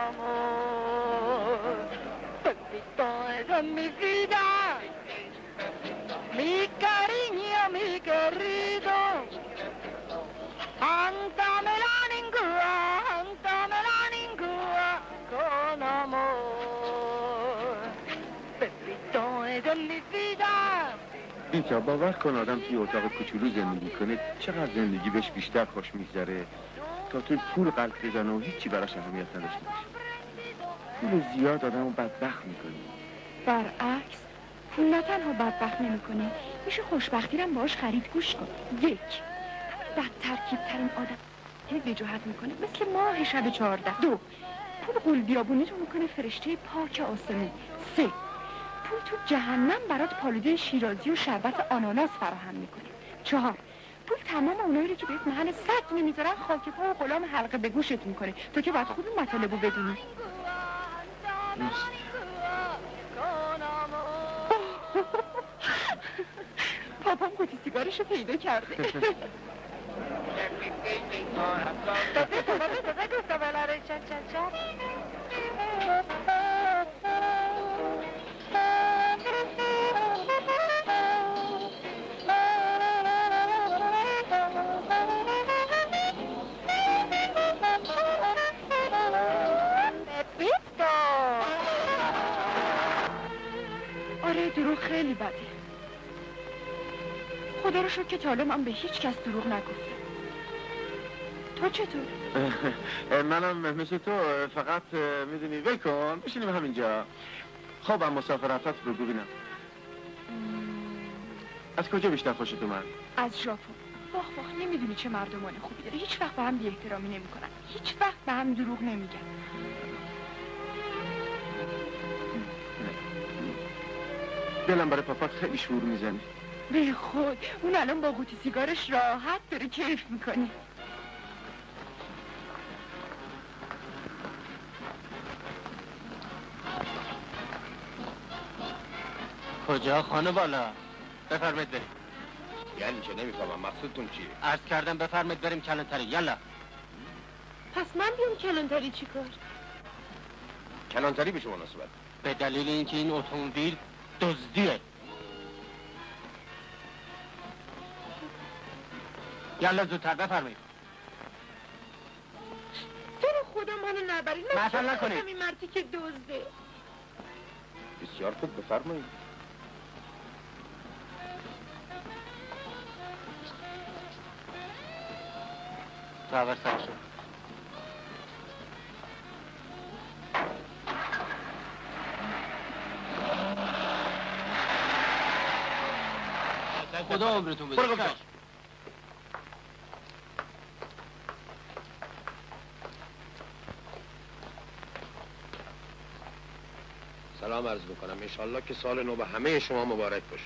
amor. Pepito es en mi vida, mi cariño, mi querido, cántame la lingua con amor. Pepito es en mi vida. اینجا باور کن آدم توی اتاق کوچولو زندگی کنه چقدر زندگی بهش بیشتر خوش میگذره تا تو پول قلب بزنه و هیچی براش اهمیت نداشته باشه. پول زیاد آدمو بدبخت میکنه. برعکس پول نه تنها بدبخت نمیکنه، میشه خوشبختی رو باهاش خرید. گوش کن. یک، بد ترکیب ترین آدم وجاهت میکنه مثل ماه شب 14. دو، پول قول بیابونی رو میکنه فرشته پاک آسمون. سه، پول تو جهنم برات پالوده شیرازی و شربت آناناس فراهم میکنه. چهار، پول تمام اونایی رو که بهت محل سگ نمیذارن خاک پا و غلام حلقه به گوشت میکنه. تو که باید خوب این مطالبو بدونی. پاپام قوطی سیگارشو پیدا کرده. آره دروغ خیلی بده. خدا رو شکر که تا حالا من به هیچ کس دروغ نگفتم. تو چطور؟ منم مثل تو فقط میدونی ول کن بشینیم همینجا. خب هم مسافرتت رو ببینم. از کجا بیشتر خوشت اومد؟ از ژاپن. واخ نمیدونی چه مردمان خوبی داره. هیچ وقت به هم بی احترامی نمیکنن. هیچ وقت به هم دروغ نمیگن. دلم برای پاپات خیلی شور میزنه. به خود اون الان با قوطی سیگارش راحت داره کیف میکنه. کجا خانه بالا؟ بفرمایید بریم. یعنی چه نمیفهمم مقصودتون چیه؟ عرض کردم بفرمایید بریم کلانتری. یلا. پس من بیام کلانتری چی کار؟ کلانتری به چه مناسبت؟ به دلیل اینکه این اتومبیل دزدیه. یلا زودتر بفرمایید. تو رو خدا منو نبرید. مثلا نکنید. همین مردی که دزده. بسیار خوب بفرمایید. تو اول سر شد. خدا عمرتون بده. سلام عرض میکنم. انشالله که سال نو به همه شما مبارک باشه.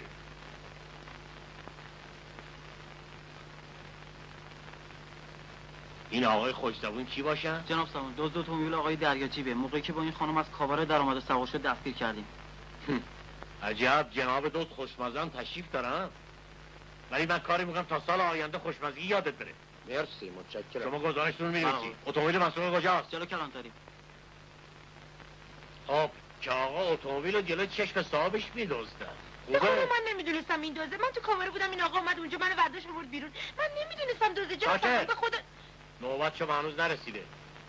این آقای خوشزبون کی باشن؟ جناب سامان دزد اتومبیل آقای دریاچیبه. موقعی که با این خانم از کاباره در آمده سوار شد دستگیر کردیم. عجب جناب دوست خوشمزن تشریف دارن. ولی من کاری میکنم تا سال آینده خوشمزگی یادت بره. مرسی متشکرم. شما گزارشتون می‌نویسید. اتومبیل مسئول کجاست؟ جلو کلانتری. خب که آقا اتومبیل رو جلوی چشم صاحبش می‌دزدن. من نمیدونستم این دوزه. من تو کامره بودم این آقا اومد اونجا منو برداشت آورد بیرون. من نمیدونستم دوزه. جا به خدا نوبت شما هنوز نرسیده.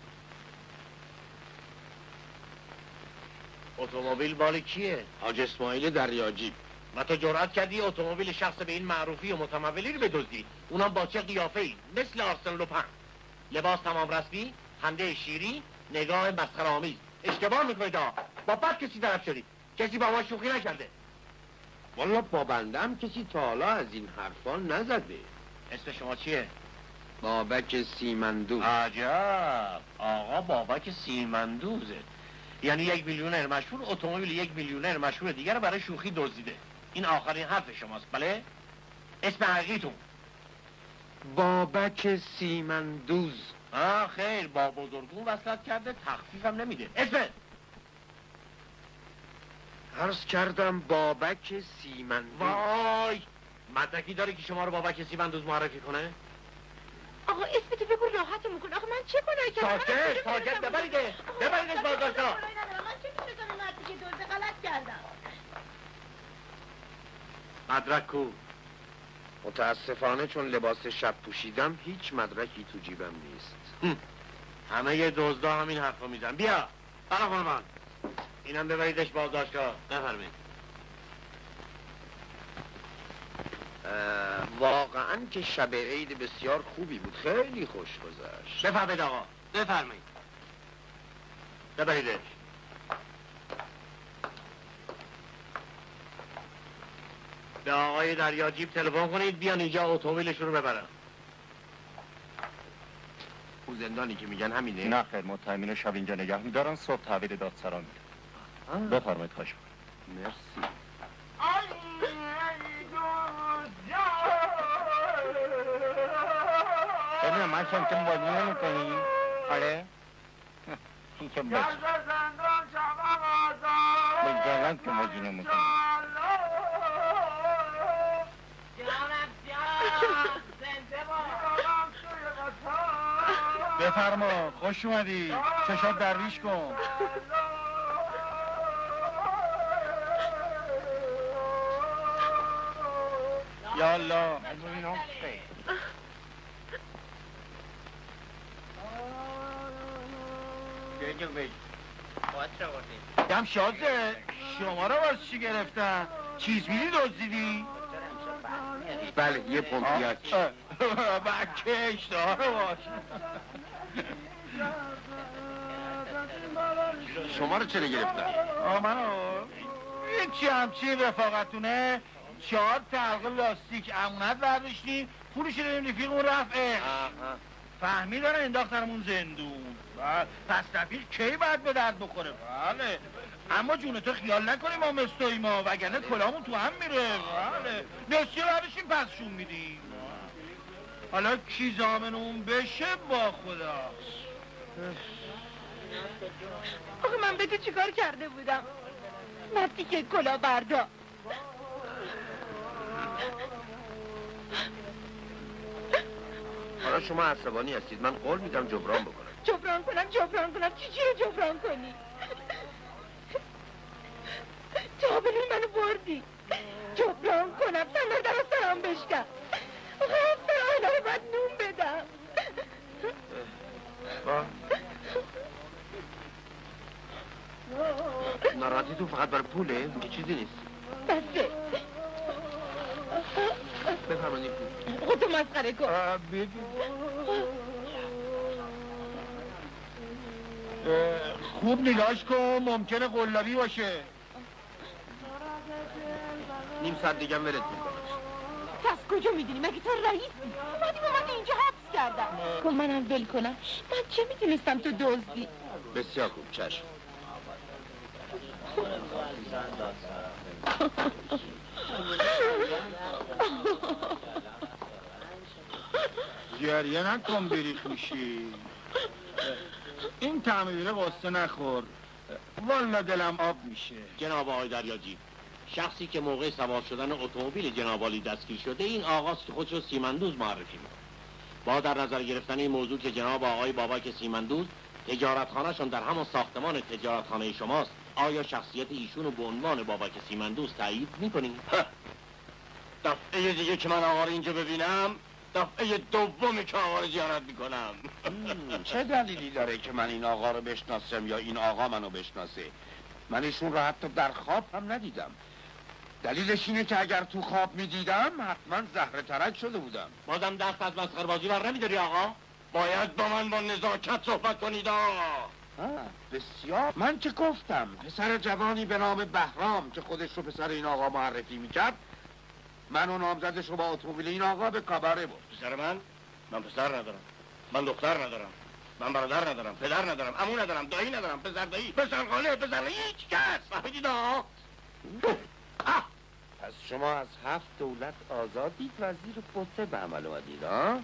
اتومبیل مال کیه؟ حاج اسماعیل دریاجی. و تو جرأت کردی اتومبیل شخص به این معروفی و متمولی رو بدزدی، اونم با چه قیافه‌ای؟ مثل آرسن لوپن. لباس تمام رسمی، خنده شیری، نگاه مسخره‌آمیز. اشتباه میکنید با بد کسی طرف شدید. کسی با ما شوخی نکرده. والا با بندم کسی تا حالا از این حرفا نزده. اسم شما چیه؟ بابک سیمندوز. عجب، آقا بابک سیمندوزه. یعنی 1 میلیونر مشهور اتومبیل 1 میلیونر مشهور دیگر رو برای شوخی دزدیده. این آخرین حرف شماست، بله؟ اسم حقیقیتون؟ بابک سیمندوز. خیر، با بزرگون وصلت کرده، تخفیفم نمیده. اسم؟ عرض کردم بابک سیمندوز. وای، مدرکی داره که شما رو بابک سیمندوز معرفی کنه؟ آقا اسمتو بگو راحتمون کن. آقا من چه گناهی کردم؟ ساکت ببریده ببریدش بازداشتگاه. من چه می‌دونم این مردی که دزده غلط کردم. مدرک کو؟ متاسفانه چون لباس شب پوشیدم هیچ مدرکی تو جیبم نیست. همه یه دزدا همین حرفا میزن. بیا برا خانمان، اینم ببریدش بازداشتگاه. بفرمایید. واقعا که شب عید بسیار خوبی بود، خیلی خوش گذشت. بفرمایید آقا، بفرمایید. ببریدش. به آقای دریاجیب تلفن کنید بیان اینجا اتومبیلشون رو ببرن. او زندانی که میگن همینه؟ نه خیر، متهمین شب اینجا نگه میدارن، صبح تحویل دادسرا میدن. بفرمایید خواهش می‌کنم. مرسی. ببینم من شمتون بازی نمی‌کنی؟ آره؟ این که بچه بگذارم که بازی نمی‌کنی. بفرما، خوش اومدی. چشات درویش کن. یالا دم شازه شما رو باز چی گرفتن؟ چیز بیدی دزدیدی؟ بله، یه پمپیاک. بکش داره باش. شما رو چرا گرفتن؟ منو هیچی همچین رفاقتونه. 4 تلقه لاستیک امونت برداشتیم، پولش رو رفیق اون رفعه فهمی داره انداختنمون زندون. پس رفیق کی باید به درد بخوره؟ بله، اما جون تو خیال نکنی ما مستوی ما، وگرنه کلامون تو هم میره. بله، نسیه برداشتیم پسشون میدیم. حالا کی زامن اون بشه با خدا. آقا من به تو چیکار کرده بودم؟ مردی که کلا بردا. حالا شما عصبانی هستید، من قول میدم جبران بکنم. جبران کنم چی رو جبران کنی؟ تابلوی منو بردی. جبران کنم سنم در سرم بشکن. آقا رو باید نون بدم. ناراحتی تو فقط برای پوله؟ دیگه چیزی نیست. بسه بفرمایید. خودتو مسخره کن. خوب نگاش کن، ممکنه قلابی باشه. نیم ساعت دیگه ولت میکنم. پس کجا میدونی؟ مگه تو رئیسی؟ اومدی با من اینجا حبس کردم. کن منم ول کنم. من چه میدونستم تو دزدی؟ بسیار خوب، چشم. گریه نکن بریخ میشی. این تعمیره قصه نخور، والا دلم آب میشه. جناب آقای دریاجی، شخصی که موقع سوار شدن اتومبیل جناب عالی دستگیر شده این آقاست که خودش رو سیمندوز معرفی میکنه. با در نظر گرفتن این موضوع که جناب آقای بابک سیمندوز تجارتخانه‌شون در همان ساختمان تجارتخانه شماست، آیا شخصیت ایشون رو به عنوان بابک سیمندوست تایید میکنی؟ دفعه دیگه که من آقا رو اینجا ببینم دفعه دومی که آقا رو زیارت میکنم. چه دلیلی داره که من این آقا رو بشناسم یا این آقا منو بشناسه؟ من ایشون رو حتی در خواب هم ندیدم. دلیلش اینه که اگر تو خواب میدیدم حتما زهره ترک شده بودم. بازم دست از مسخره بازی بر نمیداری آقا؟ باید با من با نزاکت صحبت کنید آقا. بسیار. من که گفتم پسر جوانی به نام بهرام که خودش رو پسر این آقا معرفی میکرد من و نامزدش رو با اتومبیل این آقا به کاباره برد. پسر من پسر ندارم، من دختر ندارم، من برادر ندارم، پدر ندارم، عمو ندارم، دایی ندارم، پسر دایی، پسر خاله، پسر هیچ کس. فهمیدید آقا؟ پس شما از 7 دولت آزادید و زیر پوسته به عمل اومدید ها؟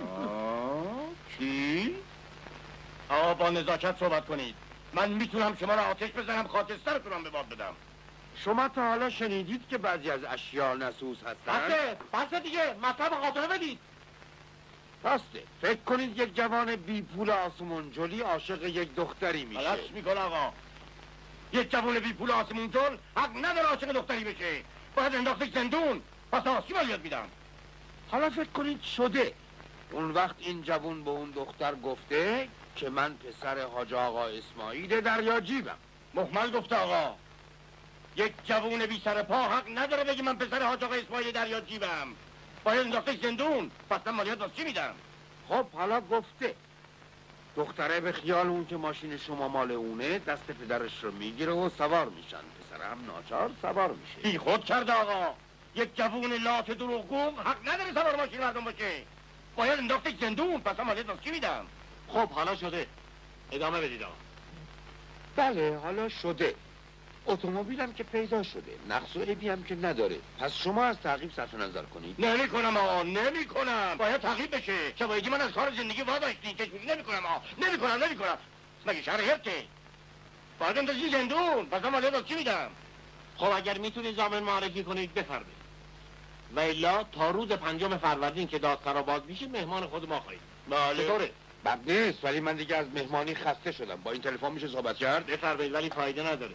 چی؟ آقا با نزاکت صحبت کنید. من میتونم شما را آتش بزنم خاکسترتون هم به باد بدم. شما تا حالا شنیدید که بعضی از اشیاء نصوص هستن؟ بسه دیگه، مطلب خاطره بدید. راسته. فکر کنید یک جوان بی پول آسمون جلی عاشق یک دختری میشه. غلط میکنه آقا. یک جوان بی پول آسمون جل حق نداره عاشق دختری بشه. باید انداختش زندون. پس آسی باید میدم. حالا فکر کنید شده. اون وقت این جوان به اون دختر گفته که من پسر حاج آقا اسماعیل دریاجیبم. محمل گفته آقا. یک جوون بی سر پا حق نداره بگه من پسر حاج آقا اسماعیل دریاجیبم. باید انداختش زندون. پس من مالیات واسه چی میدم؟ خب حالا گفته. دختره به خیال اون که ماشین شما مال اونه دست پدرش رو میگیره و سوار میشن. پسر هم ناچار سوار میشه. بی خود کرده آقا. یک جوون لات دروغگو حق نداره سوار ماشین مردم باشه. باید انداختش زندون. پس من مالیات واسه چی میدم؟ خب حالا شده. ادامه بدید آقا. بله حالا شده. اتومبیلم که پیدا شده، نقص و عیبی هم که نداره. پس شما از تعقیب صرف نظر کنید. نمیکنم آقا، نمیکنم. باید تعقیب بشه. شبایدی من از کار زندگی واداشتین کشوری نمیکنم آقا. نمیکنم. مگه شهر هرته؟ باید اندازی زندون. پس من مالیات واسه چی میدم؟ خب اگر میتونید ضامن معرفی کنید بفرمایید. و الا تا روز 5 فروردین که دادسرا باز میشه مهمان خود ما خواهید. بله. چطوره؟ بد نیست ولی من دیگه از مهمانی خسته شدم. با این تلفن میشه صحبت کرد؟ بفرمایید ولی فایده نداره.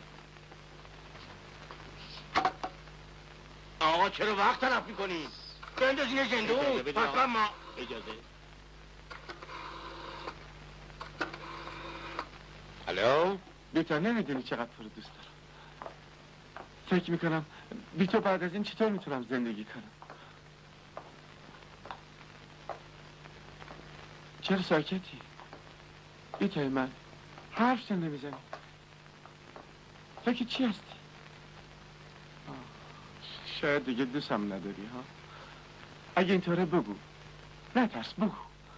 آقا چرا وقت تلف میکنید؟ بندازین زندون. پس ما اجازه. الو؟ بیتا نمیدونی چقدر تو رو دوست دارم. فکر میکنم بی تو بعد از این چطور میتونم زندگی کنم. چرا ساکتی؟ بیتای من حرف نمیزنی. فکر چی هستی؟ شاید دیگه دوستم نداری ها. اگه اینطوره بگو، نترس بگو.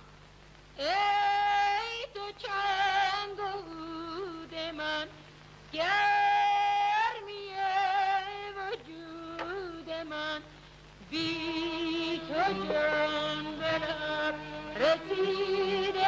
ای تو چنگ و عود من گرمی وجود من بی تو جان به لب رسیده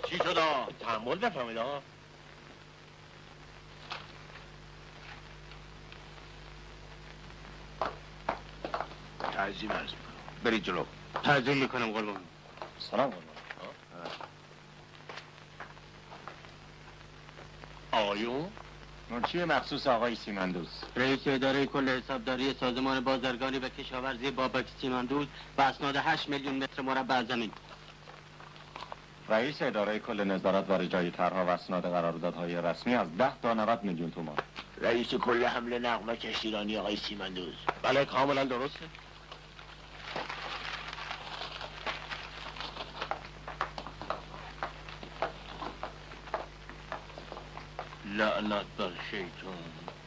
چی شده؟ تحمل بفهمید ها. تعظیم عرض میکنم. برید جلو. تعظیم میکنم قربان. سلام قربان. آقایون؟ منشی مخصوص آقای سیمندوز، رئیس اداره کل حسابداری سازمان بازرگانی و کشاورزی بابک سیمندوز و اسناد 8 میلیون متر مربع زمین. رئیس اداره کل نظارت و رجای طرحها و اسناد قراردادهای رسمی از 10 تا 90 میلیون تومان. رئیس کل حمله نقل و کشتیرانی آقای سیمندوز. بله کاملا درسته. لعنت بر شیطان.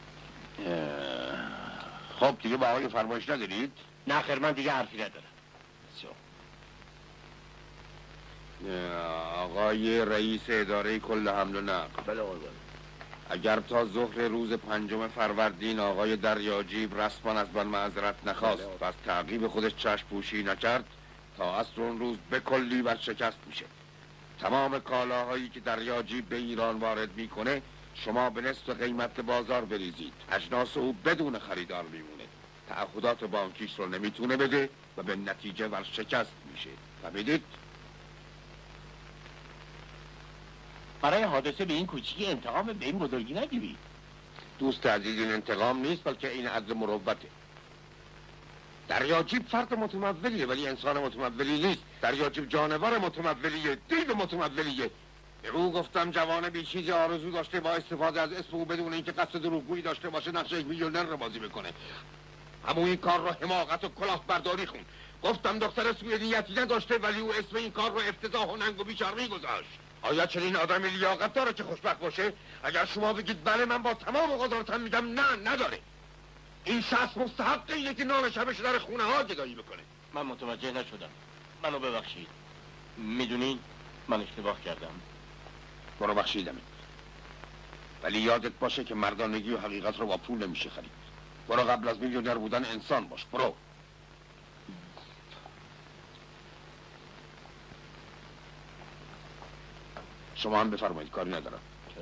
خب دیگه با آقای فرمایش ندارید؟ نه خیر من دیگه حرفی ندارم. آقای رئیس اداره کل حمل و نقل. بله قربان. اگر تا ظهر روز 5 فروردین آقای دریاجیب رسما از من معذرت نخواست و از تعقیب خودش چشم پوشی نکرد، تا عصر اون روز به کلی ورشکست میشه. تمام کالاهایی که دریاجیب به ایران وارد میکنه شما به نصف قیمت بازار بریزید. اجناس او بدون خریدار میمونه. تعهدات بانکیش رو نمیتونه بده و به نتیجه ورشکست میشه. فهمیدید؟ برای حادثه به این کوچیکی انتقام به این بزرگی نگیرید. دوست عزیز این انتقام نیست بلکه این عدل مروته. دریاجیب فرد متمولیه ولی انسان متمولی نیست. دریاجیب جانور متمولیه، دیو متمولیه. به او گفتم جوان بی چیزی آرزو داشته با استفاده از اسم او بدون اینکه قصد دروغگویی داشته باشه نقش یک میلیونر رو بازی بکنه. همون این کار رو حماقت و کلاهبرداری خوند. گفتم دختر سوئدیتی نداشته ولی او اسم این کار رو افتضاح و ننگ و بیشرمی گذاشت. آیا چنین آدمی لیاقت داره که خوشبخت باشه؟ اگر شما بگید بله من با تمام قدرتم میگم نه نداره. این شخص مستحق اینه که نان شبش در خونه ها گدایی بکنه. من متوجه نشدم. منو ببخشید. میدونین من اشتباه کردم. برو بخشیدم. ولی یادت باشه که مردانگی و حقیقت رو با پول نمیشه خرید. برو قبل از میلیونر بودن انسان باش. برو. شما هم بفرمایید کاری ندارم.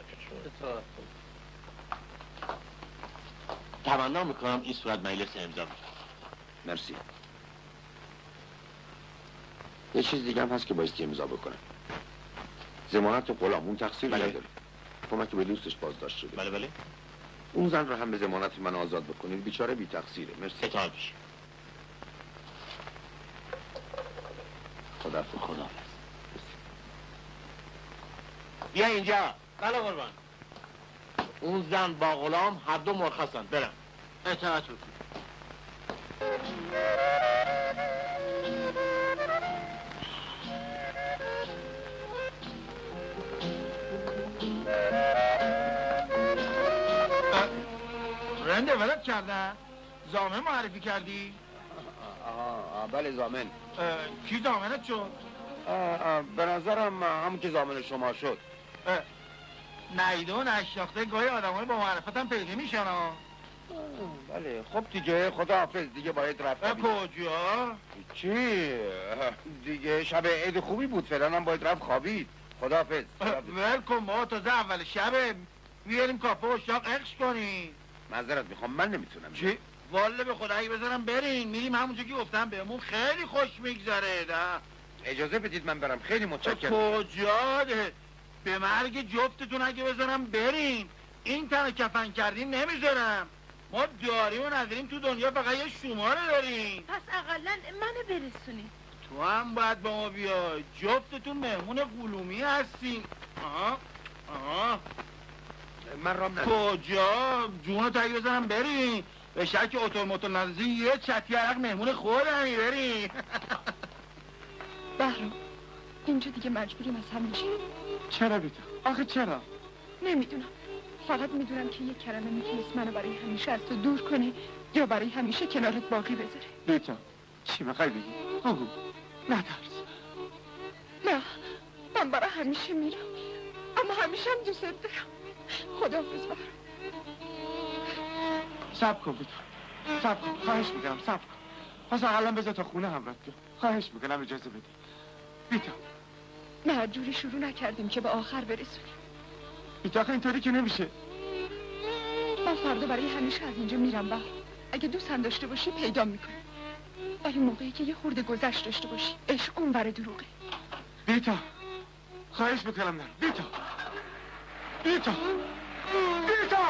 تمنا میکنم این صورت مجلس امضا بشه. مرسی. یه چیز دیگه هم هست که بایستی امضا بکنه. ضمانت و غلام اون تقصیر نداره. کمک به دوستش بازداشت شده. بله بله. اون زن رو هم به ضمانت من آزاد بکنید. بیچاره بی تقصیره. مرسی. اطاعت بشه. خدا بیا اینجا. بله قربان. اون زن با غلام هر دو مرخصن. برم. اطاعت بکن. رنده ولد کردن؟ زامن معرفی کردی؟ بله زامن. کی زامنت شد؟ به نظرم همون که زامن شما شد. نیده و نشناخته گاهی آدمای با معرفت هم پیدا میشن ها. بله خب دیگه خداحافظ دیگه باید رفت. کجا؟ چی؟ دیگه شب عید خوبی بود فعلا هم باید رفت خوابید. خداحافظ. ول کن ما تازه اول شبه میاریم کافه و شاق عشق کنیم. معذرت میخوام من نمیتونم. چی؟ والا به خدایی بذارم برین میریم همونجا که گفتم بهمون خیلی خوش میگذره. اجازه بدید من برم خیلی متشکرم. کجا؟ به مرگ جفتتون اگه بذارم برین این تنه کفن کردین نمیذارم. ما داریم و نداریم تو دنیا فقط یه شماره داریم. پس اقلا منو برسونی. تو هم باید با ما بیای. جفتتون مهمون قلومی هستین. آها من رام ندارم. کجا؟ جونو اگه بذارم برین به شک اتوماتور نازی یه چتی عرق مهمون خودمی برین. بهرام اینجا دیگه مجبوریم از هم میشیم. چرا بیتا؟ آخه چرا؟ نمیدونم. فقط میدونم که یک کلمه میتونست منو برای همیشه از تو دور کنه یا برای همیشه کنارت باقی بذاره. بیتا چی میخوای بگی؟ بگو نترس. نه من برای همیشه میرم اما همیشه هم دوست دارم. خداحافظ بهرام. صبر کن بیتا صبر کن خواهش میکنم صبر کن. پس اقلا بذار تا خونه همراه بیام. خواهش میکنم اجازه بده بیتا. نه جوری شروع نکردیم که به آخر برسونیم. بیتاخه اینطوری که نمیشه. من فردا برای همیشه از اینجا میرم بهار. اگه دوستم داشته باشی پیدا میکنی، ولی موقعی که یه خورده گذشت داشته باشی عشق اون ور دروغه. بیتا خواهش میکنم نه. بیتا بیتا بیتا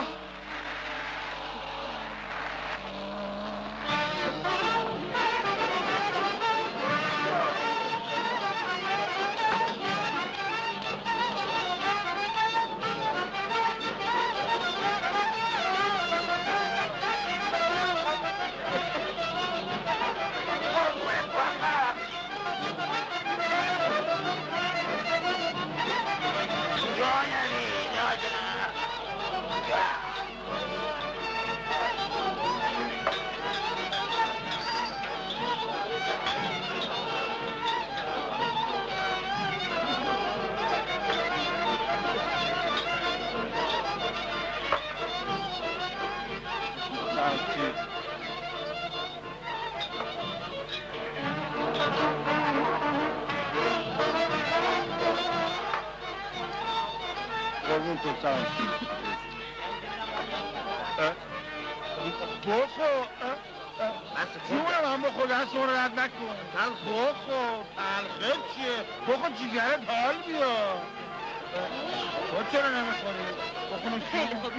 جونم بخور دست رو رد نکن. بخور تلخه چیه؟ بخور جیگرت حال بیا. تو چرا نمیخوری؟ بخور خیلی خوب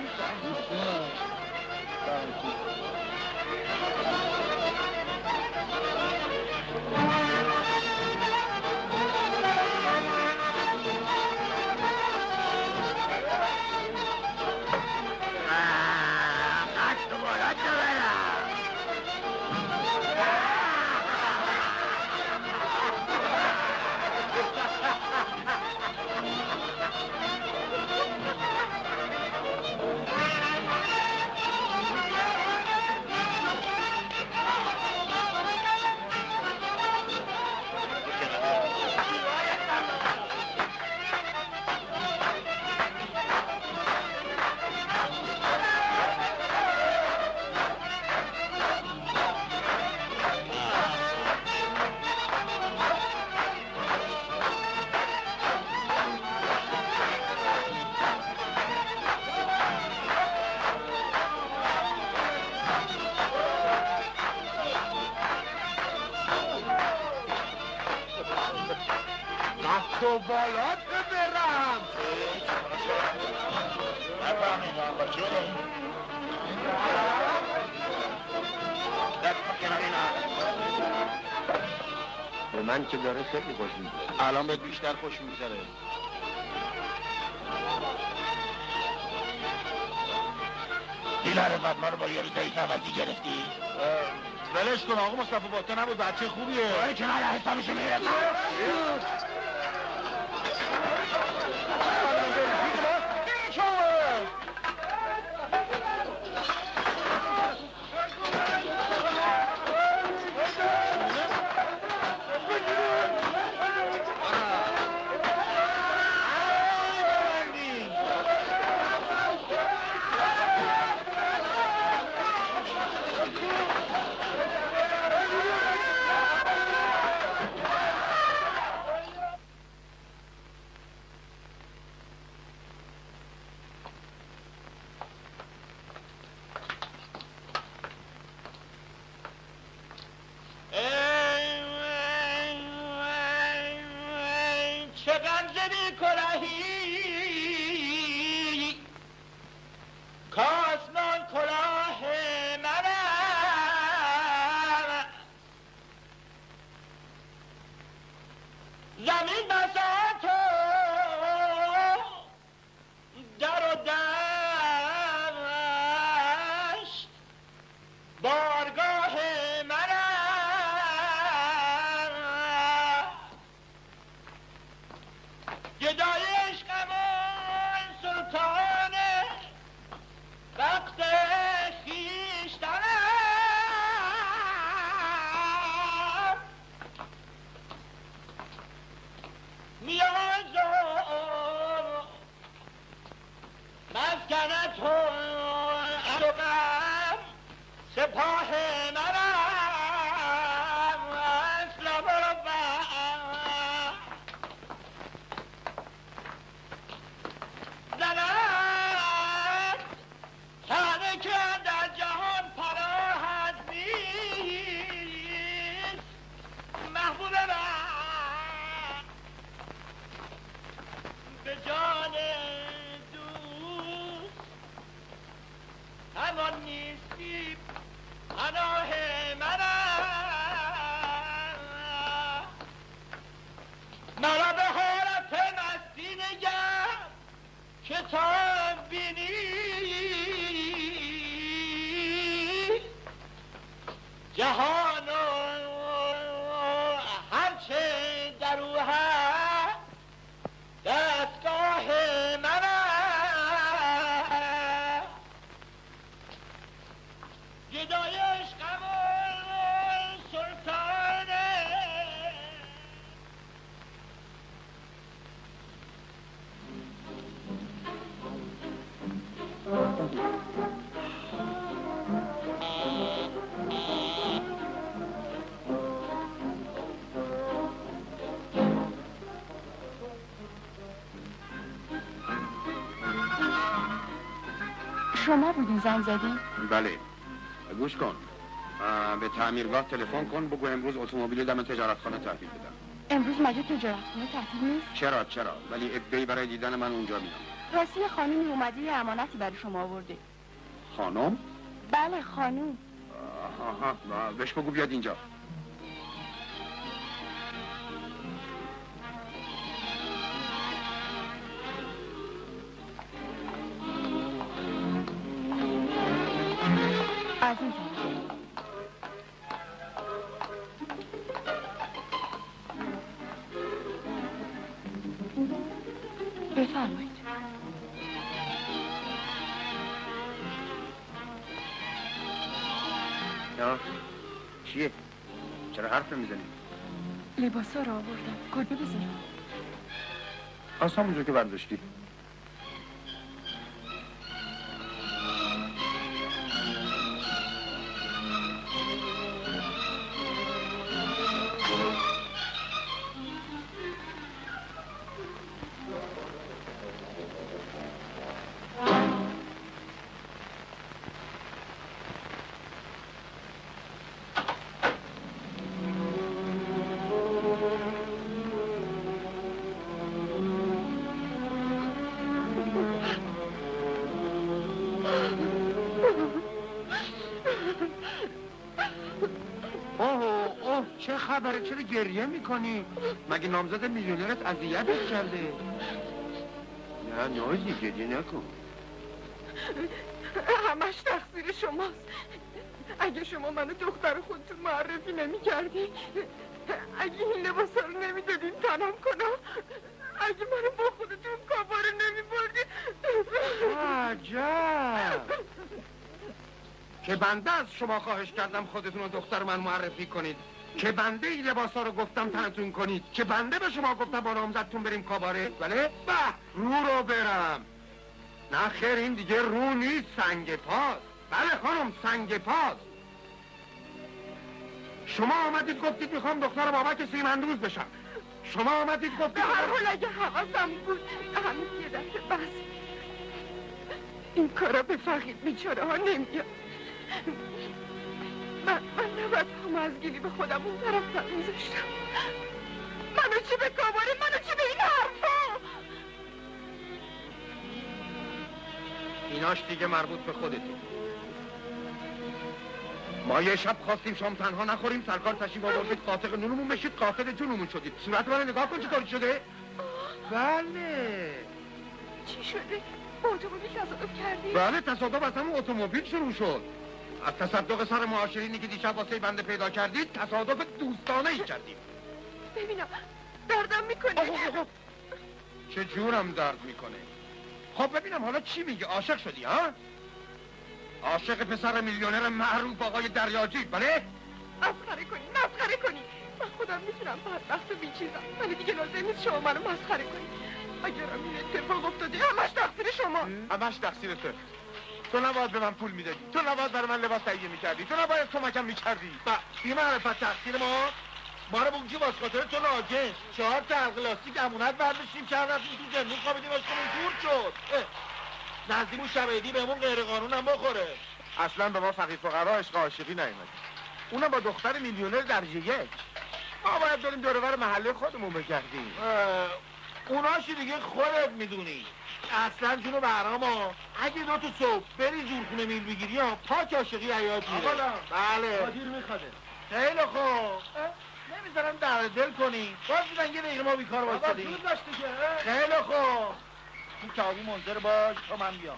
تو بالات برم نفهمیدم با چه به من که داره خیلی خوش میگذره. الان بهت بیشتر خوش میگذره. دیلر ما رو با یه روزایی نوازی گرفتی؟ ولش کن آقا مصطفی باته نبود بچه خوبیه. باید که نه حسابشو میرم. کتاب بینی جهان هرچه در او هست دستگاه من است گدای عشقم سلطانه شما بودین زنگ زدین؟ بله گوش کن به تعمیرگاه تلفن کن بگو امروز اتومبیل دم تجارتخانه تحویل بدم. امروز مگه تجارتخانه تعطیل نیست؟ چرا ولی عده‌ای برای دیدن من اونجا میام. راستی یه خانومی اومده یه امانتی برای شما آورده. خانم؟ بله خانوم. آها بهش بگو بیاد اینجا. از این طرف. بفرمایید. چیه؟ چرا حرف نمیزنی؟ لباسا رو آوردم. کجا بذارم؟ از همونجا که برداشتی. چه خبره؟ چرا گریه میکنی؟ مگه نامزد میلیونرت اذیتت کرده؟ نه نازی گریه نکن. همش تقصیر شماست. اگه شما منو دختر خودتون معرفی نمی‌کردین، اگه این لباسا رو نمیدادین تنم کنم، اگه منو با خودتون کاباره نمیبردین. عجب که بنده از شما خواهش کردم خودتون رو دختر من معرفی کنید، که بنده این لباسا رو گفتم تنتون کنید، که بنده به شما گفتم با نامزدتون بریم کاباره. بله؟ رو برم. نه خیر این دیگه رو نیست، سنگ پاست. بله خانم سنگ پاست. شما آمدید گفتید میخوام دختر بابک سیمندوز بشم. شما آمدید گفتید به هر حال اگه حواسم بود همین یه دفعه بس این کارا به فقیر بیچاره ها نمیاد. من نباید همازگیری به خودم اون طرف میذاشتم. منو چی به کاباره، منو چی به این حرفا. ایناش دیگه مربوط به خودتون. ما یه شب خواستیم شام تنها نخوریم، سرکار تشریف آوردید قاطق نونمون بشید، قاتل جونمون شدید. صورت من نگاه کن چطوری شده؟ بله. چی شده؟ با اتومبیل تصادف کردی؟ بله تصادف از همون اتومبیل شروع شد. از تصدق سر معاشرینی که دیشب واسه بنده پیدا کردید تصادف دوستانه ای کردیم. ببینم دردم میکنه. چه جورم درد میکنه؟ خب ببینم حالا چی میگه؟ عاشق شدی ها؟ عاشق پسر میلیونر معروف آقای دریاجی، بله؟ مسخره کنی. من خودم میتونم بدبخت و بیچیزم، ولی دیگه لازم نیست شما منو مسخره کنی. اگرم این اتفاق افتاده همش تقصیر شما. همش تقصیر تو نباید به من پول میدادی، تو نباید برای من لباس تهیه میکردی، تو نباید کمکم میکردی. بی معرفت تقصیر ما رو بگی واسه خاطر تو ناجنس 4 تا حلقه لاستیک امونت برداشتیم که رفتیم تو زندون خوابیدیم واسمون دور شد. نزدیمون شبیدی بهمون غیر قانون هم بخوره. اصلا به ما فقیر فقرا عشق عاشقی نیومد، اونم با دختر میلیونر درجه 1. ما باید بریم دور و بر محله خودمون بگردیم. اوناشی دیگه خودت میدونی. اصلا جونو برام اگه 2 تا صبح بری جورخونه میل بگیری ها پاک عاشقی حیاتیه. بله قادیر میخواده. خیلی خوب. نمیذارم در دل کنی. باز میدن یه دقیقه ما بیکار وایسادیم. خیلی خوب. تو کبابی منتظر باش تا من بیام.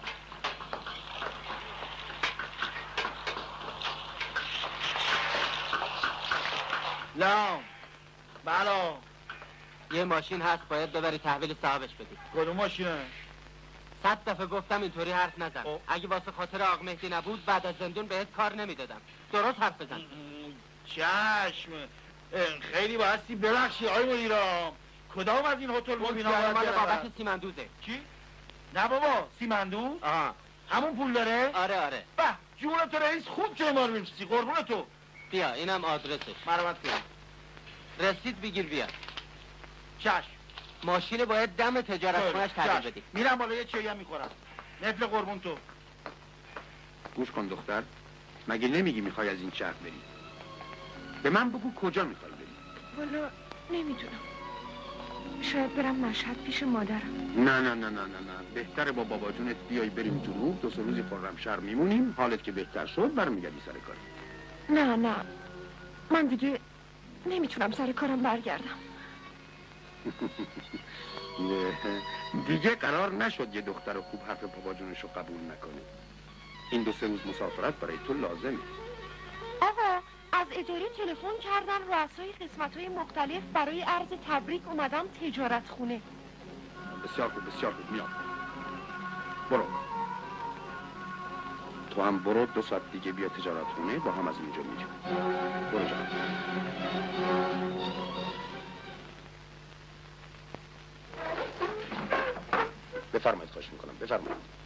لام بلا یه ماشین هست باید ببری تحویل صاحبش بدی. کدوم ماشینه؟ 100 دفعه گفتم اینطوری حرف نزن. اگه واسه خاطر آق مهدی نبود بعد از زندون بهت کار نمیدادم. درست حرف بزن. چشم. خیلی بایستی ببخشی آی مدیرم. کدام از این هتل مبینا مال بابک سیمندوزه. چی؟ نه بابا سیمندوز؟ آها. همون پول داره؟ آره. به جون تو رئیس خوب جای ما رو میفسی قربون تو. بیا اینم آدرسش. مرحمت کن. رسید بگیر بیا. چشم. ماشین باید دم تجارت خونش تحویل بدی. میرم بالا یه چایی هم میخورم. نفل قربون تو. گوش کن دختر، مگه نمیگی میخوای از این شهر بری؟ به من بگو کجا میخوای بری؟ والا نمیدونم. شاید برم مشهد پیش مادرم. نه بهتره با بابا جونت بیای بریم جنوب، 2 روزی خرمشهر میمونیم، حالت که بهتر شد برمیگردی سر کار. نه من دیگه نمیتونم سر کارم برگردم. دیگه قرار نشد یه دختر خوب حرف بابا جونشو قبول نکنه. این 2 روز مسافرت برای تو لازمه. آقا از اداره تلفن کردن رؤسای قسمت‌های مختلف برای عرض تبریک اومدم تجارت خونه. بسیار خوب میام. برو تو هم برو 2 ساعت دیگه بیا تجارت خونه با هم از اینجا میریم. برو جان. بفرمایید خواهش میکنم بفرمایید.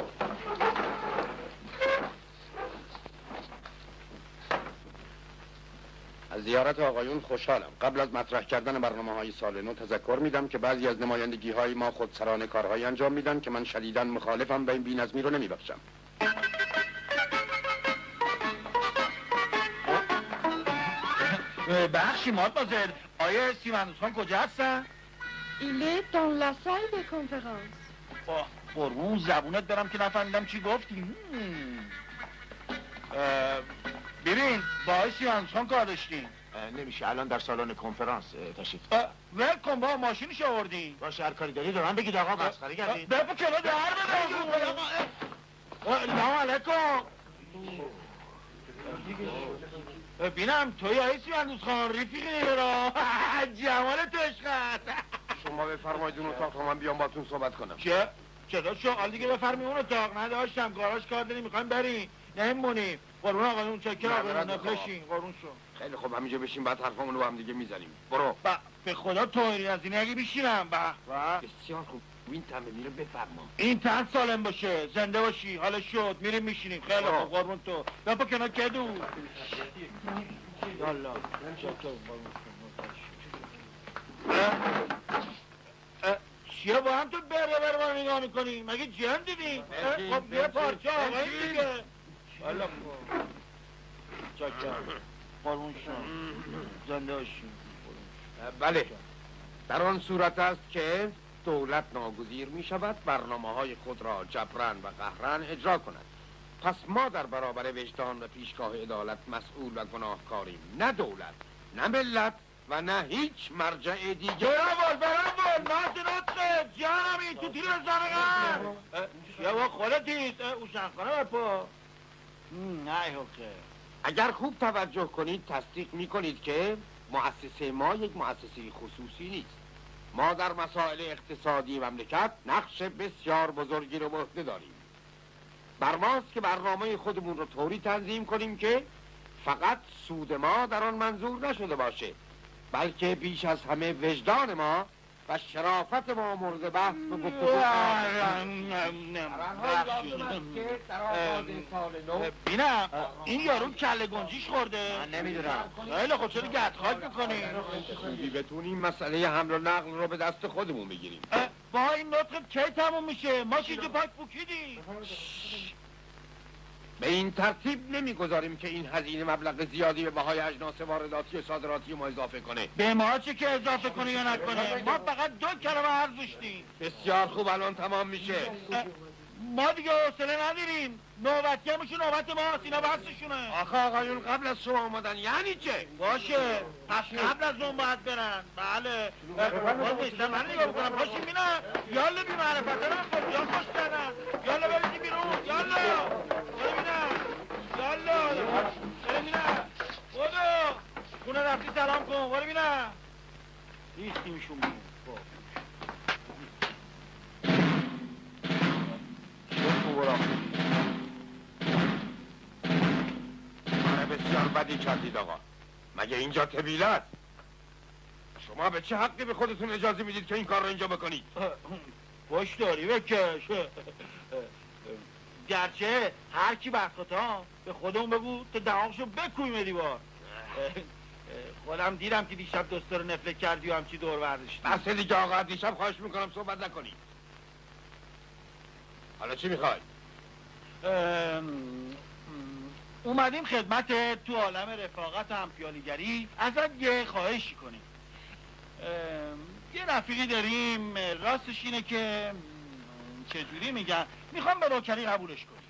از زیارت آقایون خوشحالم. قبل از مطرح کردن برنامه‌های سال نو تذکر میدم که بعضی از نمایندگی‌های ما خودسرانه کارهایی انجام میدن که من شدیداً مخالفم و این بی‌نظمی رو نمیبخشم. بخشی مادمازل آیه سیمندوز خان کجا هستن؟ ایله دان لا سال د کنفرانس. قربون زبونت برم که نفهمیدم چی گفتی. ببین با آیه سیمندوز خان کار داشتیم. نمیشه الان در سالن کنفرانس تشریف. ول کن با ماشینش آوردی. باشه هر کاری داری من بگید آقا مسخره کردی. بپو کلا در بده. سلام علیکم. بینم توی آیه سیمندوز خان رفیقی را جمال تو عشقت. شما بفرمایید اون اتاق تا من بیام باتون صحبت کنم. چرا شو حال دیگه بفرمی اون اتاق نداشتم گاراژ کار داریم میخوایم بریم نمیمونیم. قربون آقایون چکر آقایون نفرشین قربون شو. خیلی خوب همینجا بشین بعد حرفامون رو با هم دیگه میزنیم. برو. به خدا توهری از این اگه بشینم بسیار خوب. این تمه میره بفرما. این تن سالم باشه زنده باشی حالش شد میریم میشینیم. خیلی خوب قربون تو بپا کنار کدو. یالا چیه با هم تو بره ما نگاه میکنی؟ مگه جن دیدی؟ خب یه پارچه آقایی دیگه. والا خوب چاکر قربون شما زنده باشیم. بله در آن صورت است که دولت ناگزیر می شود برنامه‌های خود را جبران و قهرن اجرا کند. پس ما در برابر وجدان و پیشگاه عدالت مسئول و گناهکاریم. نه دولت نه ملت و نه هیچ مرجع دیگه. برام ناصرت جانمی تو تیر زنگم چیه با خودتید اوشن کنه بپا. نه حکه اگر خوب توجه کنید تصدیق می کنید که مؤسسه ما یک مؤسسه خصوصی نیست. ما در مسائل اقتصادی مملکت نقش بسیار بزرگی رو به عهده داریم. بر ماست که برنامه خودمون رو طوری تنظیم کنیم که فقط سود ما در آن منظور نشده باشه، بلکه بیش از همه وجدان ما و شرافت ما مورد بحث و گفتگو بینم این یارو کله گنجیش خورده. من نمیدونم. خیلی خود چرا گدخاک میکنی؟ خوبی بتونیم مسئله حمل و نقل رو به دست خودمون بگیریم. با این نطق کی تموم میشه؟ ما شیجه پاک بوکیدی. به این ترتیب نمیگذاریم که این هزینه مبلغ زیادی به بهای اجناس وارداتی و صادراتی ما اضافه کنه. به ما چه که اضافه کنه یا نکنه؟ ما فقط 2 کلمه عرض داشتیم. بسیار خوب الان تمام میشه. ما دیگه حوصله نداریم. نوبتی همشون نوبت ماست، اینا بسشونه. آخه آقایون قبل از شما آمدن یعنی چه؟ باشه پس قبل از اون باید برن. بله باز بیشتر من نگاه بکنم. پاشیم بینم یالا بی معرفت هم خب یا خوش کردن. یالا بریزی بیرون. یالا ببینم. یالا ببینم. بودو خونه رفتی سلام کن. برو بینم ریختیمشون بیرون. بسیار بدی کردید آقا. مگه اینجا طویله است؟ شما به چه حقی به خودتون اجازه میدید که این کار رو اینجا بکنید؟ پشت داری بکش. گرچه هر کی بد خطا به خودمون بگو تا دماغشو بکویم دیوار. خودم دیدم که دیشب دوست رو نفله کردی و همچی دور برداشتی. بس دیگه آقا، دیشب خواهش میکنم صحبت نکنید. حالا چی میخوای؟ اومدیم خدمت تو عالم رفاقت و همپیالیگری ازت یه خواهشی کنیم. یه رفیقی داریم راستش اینه که چجوری میگن میخوام به نوکری قبولش کنیم.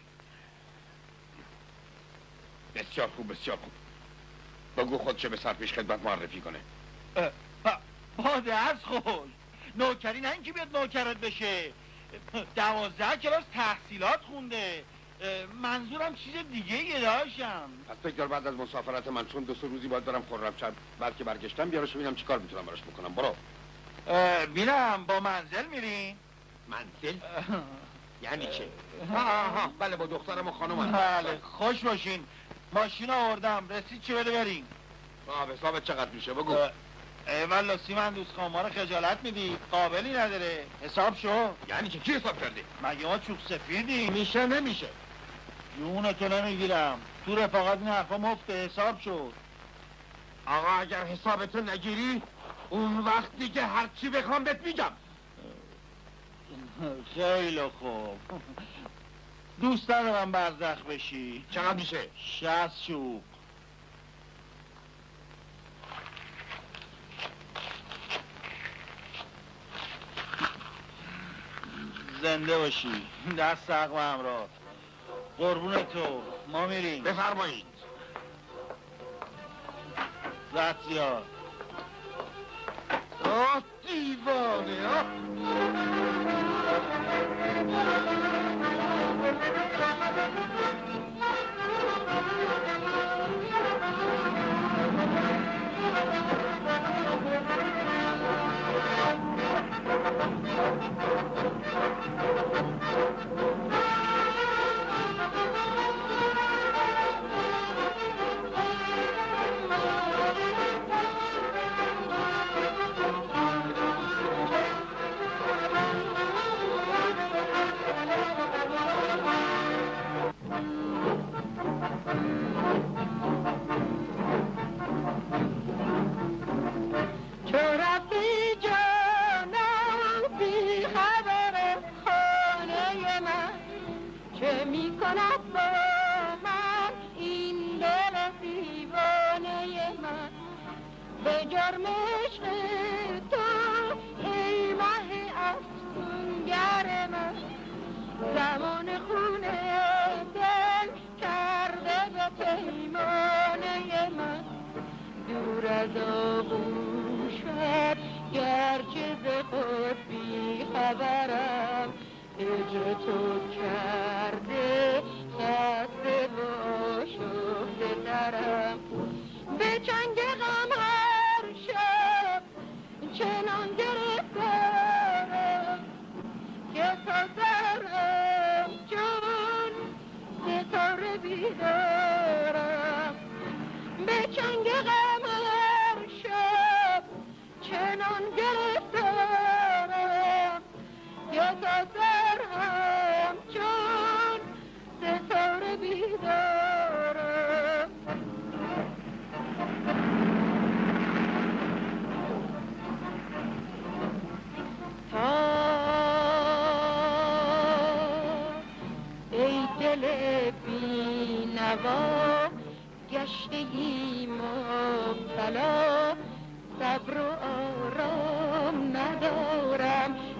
بسیار خوب بسیار خوب. بگو خودشه به سرپیش خدمت معرفی کنه. با درس خوش. نوکری نه اینکه بیاد نوکرت بشه. 12 کلاس تحصیلات خونده. منظورم چیز دیگه یه داشتم. پس بگذار بعد از مسافرت من چون 2-3 روزی باید برم خرمشهر، بلکه برگشتم بیارش ببینم چی کار میتونم براش بکنم. برو. بینم با منزل میرین؟ منزل؟ یعنی چه؟ آها بله با دخترم و خانومم. بله خوش باشین. ماشین آوردم رسید چی بده بریم؟ حسابت چقدر میشه بگو. والا سیمن دوست ما رو خجالت میدی. قابلی نداره. حساب شو. یعنی چه؟ کی حساب کرده؟ مگه ما چوب سفیدی؟ میشه نمیشه؟ جونتو نمیگیرم. تو رفاقت این حرفا مفت. حساب شد. آقا اگر حسابتو نگیری اون وقتی که هرچی بخوام بهت میگم. خیلی خوب. دوست ندارم برزخ بشی. چقدر میشه؟ 60 چوب. زنده باشی. دست حق و همراه. قربون تو. ما میریم. بفرمایید. زد زیاد. دیوانه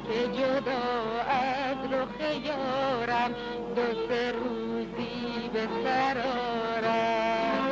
که جدا از رخ یارم 2-3 روزی به سر آرم.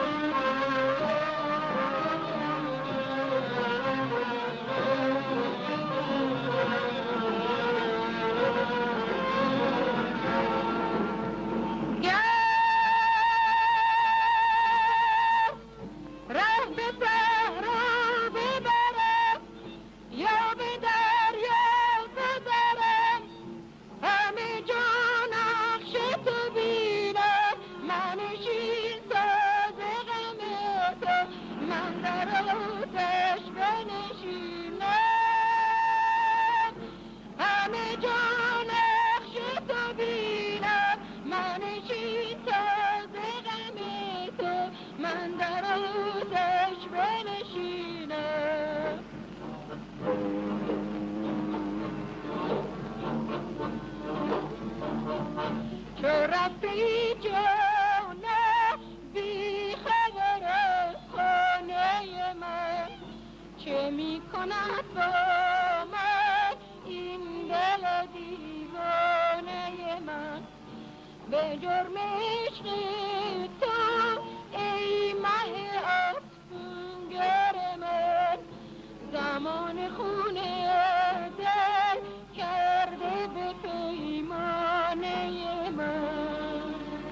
به جرم عشق تو ای مه افسونگر من زمان خونه دل کرده به پیمانه من.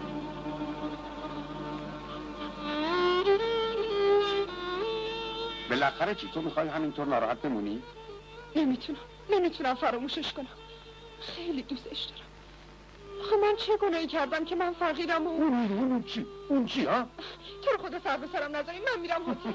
بالاخره چی؟ تو میخوای همینطور ناراحت بمونی؟ نمیتونم فراموشش کنم. خیلی دوستش دارم. آخه من چه گناهی کردم که من فقیرم و اون چی ها؟ تو رو خدا سر به سرم نذاری، من میرم هتل.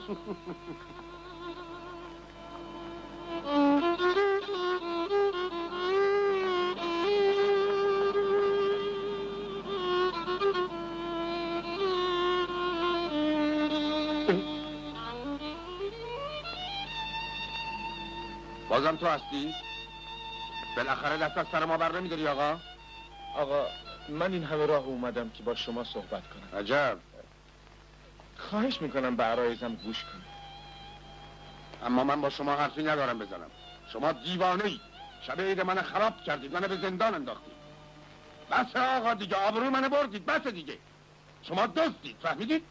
بازم تو هستی؟ بالاخره دست از سر ما بر نمیداری آقا؟ آقا من این همه راه اومدم که با شما صحبت کنم. عجب. خواهش میکنم به عرایزم گوش کنید. اما من با شما حرفی ندارم بزنم. شما دیوانه ای. شب عید من خراب کردید، من به زندان انداختید. بس آقا دیگه، آبروی من بردید، بس دیگه. شما دزدید، فهمیدید؟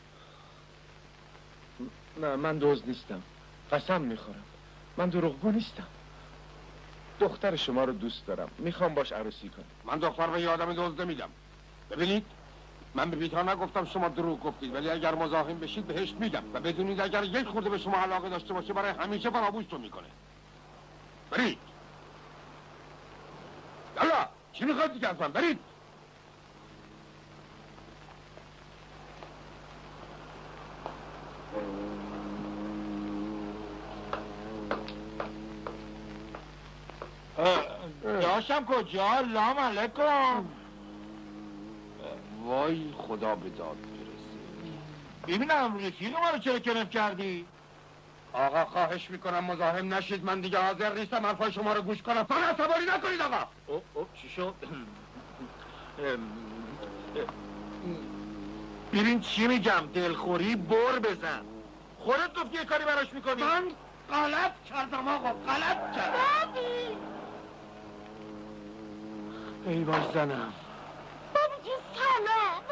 نه من دزد نیستم، قسم میخورم. من دروغگو نیستم. دختر شما رو دوست دارم، میخوام باش عروسی کنم. من دختر به یه آدم دزد نمیدم. ببینید، من به بیتا نگفتم شما دروغ گفتید، ولی اگر مزاحم بشید بهش میگم و بدونید اگر یک خورده به شما علاقه داشته باشه برای همیشه فراموشتون میکنه. برید. یالا، چی میخواید دیگه از من؟ برید. داشتم کجا؟ لام علیکم. وای خدا به داد برسه. ببینم رفیق ما رو چرا کنف کردی؟ آقا خواهش میکنم مزاحم نشید، من دیگه حاضر نیستم حرفای شما رو گوش کنم. فقط عصبانی نکنید آقا. چی شد؟ ببین چی میگم، دلخوری بر بزن. خودت گفتی یه کاری براش میکنی؟ من غلط کردم آقا، غلط کردم. ای وای زنم. بابی جون سلام.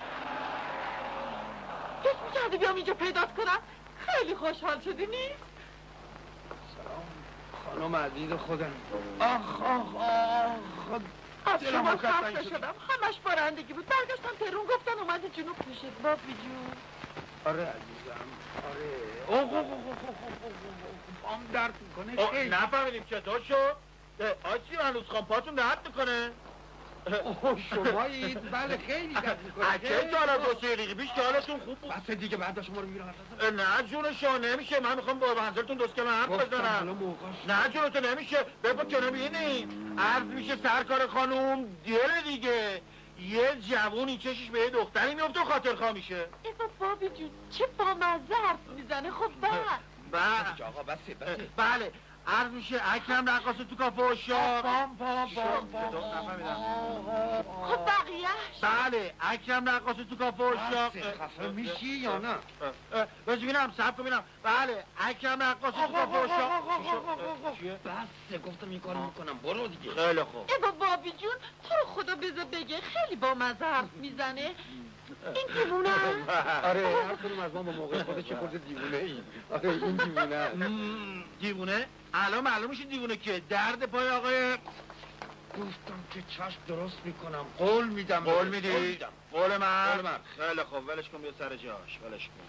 فکر میکردی بیام اینجا پیدات کنم؟ خیلی خوشحال شدی نیست؟ خانم عزیز خودم. آخ آخ آخ. از شما خسته شدم، همش بارندگی بود. برگشتم تهرون گفتن اومدی جنوب پیشت بابی جون. آره عزیزم، آره. پام درد میکنه. نفهمیدیم چطور شد؟ آجی هنوز خان پاتون درد میکنه؟ شمایید؟ بله خیلی درد میکنه. اگه تا حالا 2-3 دقیقه پیش که حالتون خوب بود. بس دیگه بعد شما رو میگیرم. نه جون شما نمیشه، من میخوام با منزلتون دوست کنم حرف بزنم. نه جون تو نمیشه، بپا که نبینی عرض میشه سرکار خانوم دل دیگه. یه جوونی چشش به یه دختری میفته و خاطر خواه میشه. ایفا بابی جون چه بامزه حرف میزنه. خب بله آقا بسه. بله عرض میشه اکرم رقاص تو کافه اشاق. خب بقیهش؟ بله اکرم رقاص تو کافه اشاق. خفه میشی یا نه؟ بس ببینم صبر کن ببینم. بله اکرم رقاص تو کافه اشاق. بس گفتم این کارو میکنم، برو دیگه. خیلی خوب. ای بابی جون تو رو خدا بذار بگه، خیلی با مزه حرف میزنه. این دیوونه آره هر کنیم از ما با موقع خودش چه خود دیوونه ای. آره این دیوونه دیوونه؟ الان معلوم میشه دیوونه که درد پای آقای گفتم که چشم درست میکنم، قول میدم. قول میدی؟ قول من؟ خیلی خوب ولش کن بیا سر جاش، ولش کن.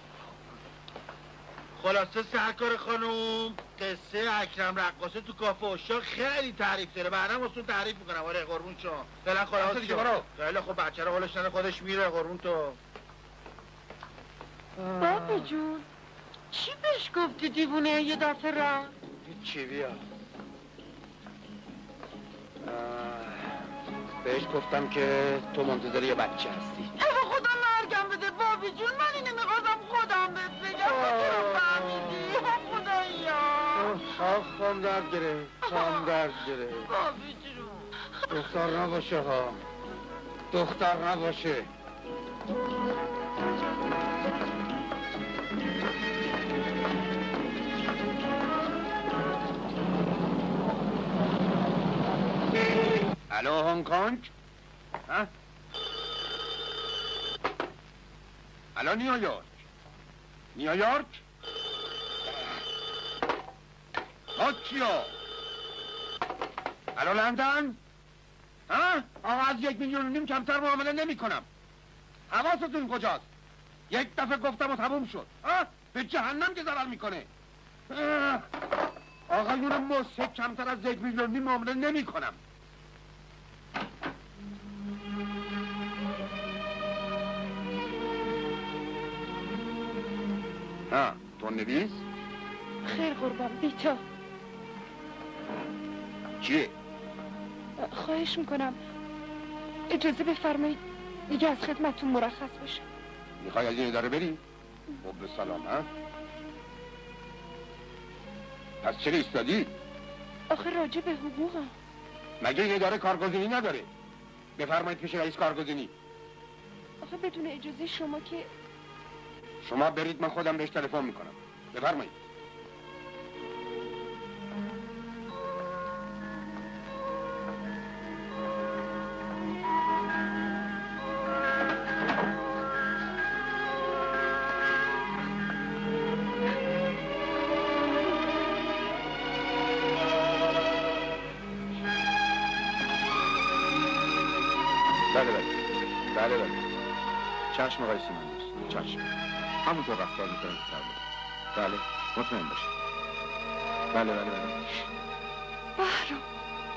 خلاصه سرکار خانوم قصه اکرم رقاصه تو کافه اشاق خیلی تعریف داره، بعدم واسه تعریف میکنم. آره قربون شما. فعلا خلاص دیگه برو. خیلی خوب بچه رو قولش نده خودش میره. قربون تو. بابی جون چی بهش گفتی دیوونه یه دفعه رفت؟ چی بیا؟ بهش گفتم که تو منتظر یه بچه هستی. ای خدا مرگم بده بابی جون، من اینو میخواستم خودم بهت بگم. تو فهمیدی؟ خدایا خام درد گره، خام درد گره. بابی جون دختر نباشه ها، دختر نباشه. الو هنگ کنگ؟ ها؟ الو نیویورک؟ نیویورک؟ توکیو؟ الو لندن؟ ها؟ آقا از 1,5 میلیون کمتر معامله نمی کنم. حواستون کجاست؟ یک دفعه گفتم و تموم شد. ها؟ به جهنم که ضرر میکنه. آقایون مسک کمتر از 1,5 میلیون معامله نمی کنم. ها تو نویس؟ خیر قربان بیتا. چیه؟ خواهش میکنم اجازه بفرمایید دیگه از خدمتتون مرخص بشه. میخوای از این اداره بری؟ خب به سلام. ها؟ پس چرا ایستادی؟ آخه راجع به حقوقم. مگه این اداره کارگزینی نداره؟ بفرمایید پیش رئیس کارگزینی. آخه بدون اجازه شما که شما برید من خودم بهش تلفن میکنم. بفرمایید. بله چشم آقای سیمندوس، چشم. همونطور رفتار میکنم که بله مطمئن باشید. بله بهرام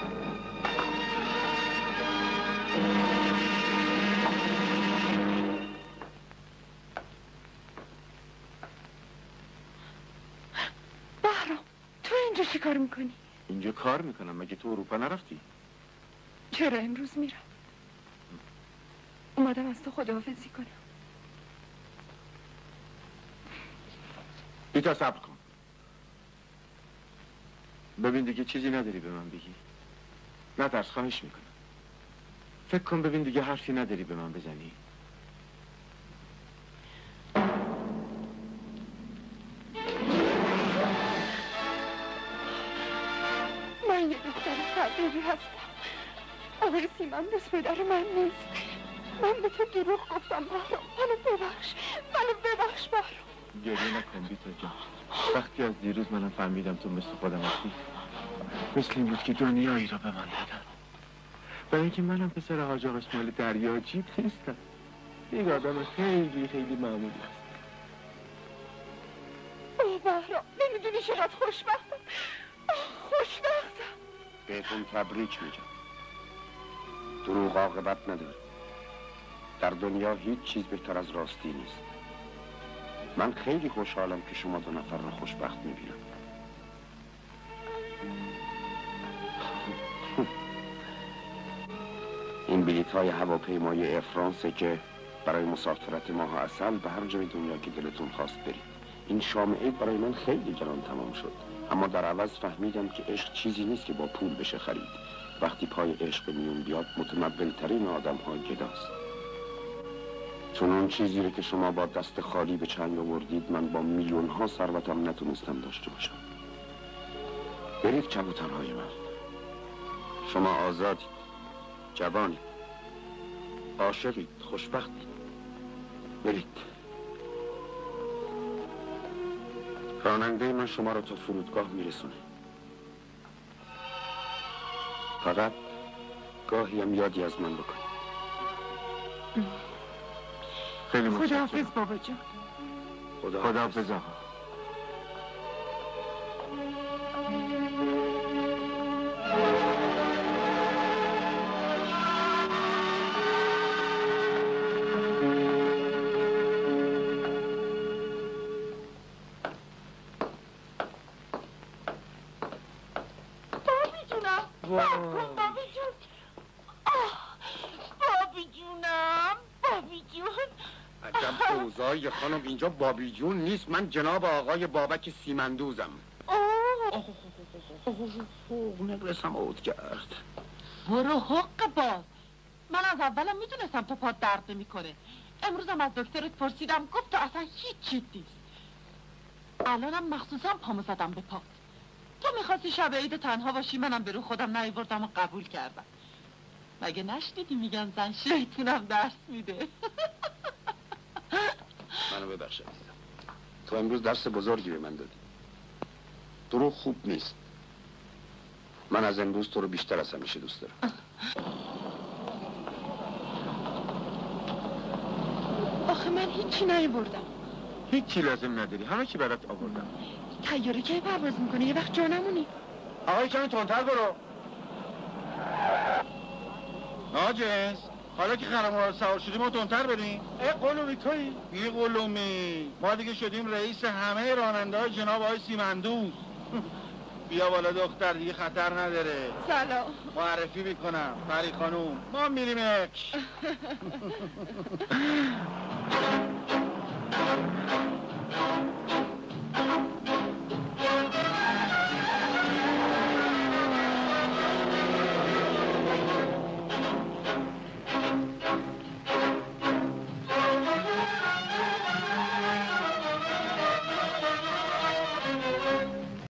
تو اینجا چی کار میکنی؟ اینجا کار میکنم. مگه تو اروپا نرفتی؟ چرا امروز میرم. اومدم از تو خداحافظی کنم. بیتا صبر کن. ببین دیگه چیزی نداری به من بگی. نترس، خواهش میکنم. فکر کن ببین دیگه حرفی نداری به من بزنی. من یه دختر فقیری هستم. آقای سیمندوس پدر من نیست. من به تو دروغ گفتم بهرام. منو ببخش بهرام. گریه نکن بیتا جان. وقتی از دیروز منم فهمیدم تو مثل خودم هستی، مثل این بود که دنیایی را به من دادن. برای اینکه منم پسر حاج آقا اسماعیل دریاجیب نیستم. یک آدم خیلی معمولی هست. اوه بهرام نمیدونی چقدر خوشبختم. بهتون تبریک میگم. دروغ عاقبت نداره. در دنیا هیچ چیز بهتر از راستی نیست. من خیلی خوشحالم که شما 2 نفر رو خوشبخت میبینم. این بلیط های هواپیمای ایر فرانسه که برای مسافرت ماه عسل به هر جای دنیا که دلتون خواست برید. این شام عید برای من خیلی گران تمام شد. اما در عوض فهمیدم که عشق چیزی نیست که با پول بشه خرید. وقتی پای عشق میون بیاد متمول‌ترین آدم ها گداست. چون اون چیزی رو که شما با دست خالی به چنگ آوردید من با میلیون ها ثروتم نتونستم داشته باشم. برید کبوترهای من، شما آزادید، جوانید، عاشقید، خوشبختید. برید. راننده من شما رو تا فرودگاه میرسونه. فقط گاهی هم یادی از من بکنید. خیلی متشکرم. خداحافظ بابا جان. خداحافظ آقا. اوضاعی خانم اینجا بابی جون نیست، من جناب آقای بابک سیمندوزم. نقرسم عود کرد. برو حق باز. من از اولم میدونستم تو پات درد نمیکنه. امروزم از دکترت پرسیدم گفت تو اصلا هیچ چیز نیست. الانم مخصوصا پامو زدم به پات. تو میخواستی شب عید تنها باشی، منم به رو خودم نیاوردم و قبول کردم. مگه نشنیدی میگن زن شیطونم درس میده؟ منو ببخشید. تو امروز درس بزرگی به من دادی. دروغ خوب نیست. من از امروز تو رو بیشتر از همیشه دوست دارم. آخه من هیچی نیاوردم. هیچی لازم نداری، همه چی برات آوردم. طیاره کی پرواز میکنه؟ یه وقت جا نمونی. آقای کمی تندتر برو. ناجنس حالا که خرم‌ها سوار شدیم ما تندتر بریم. قلومی تویی؟ بی قلومی، ما دیگه شدیم رئیس همه راننده های جناب آقای سیمندوز. بیا بالا دختر، دیگه خطر نداره. سلام. معرفی میکنم، پری خانوم، ما میریم اکش.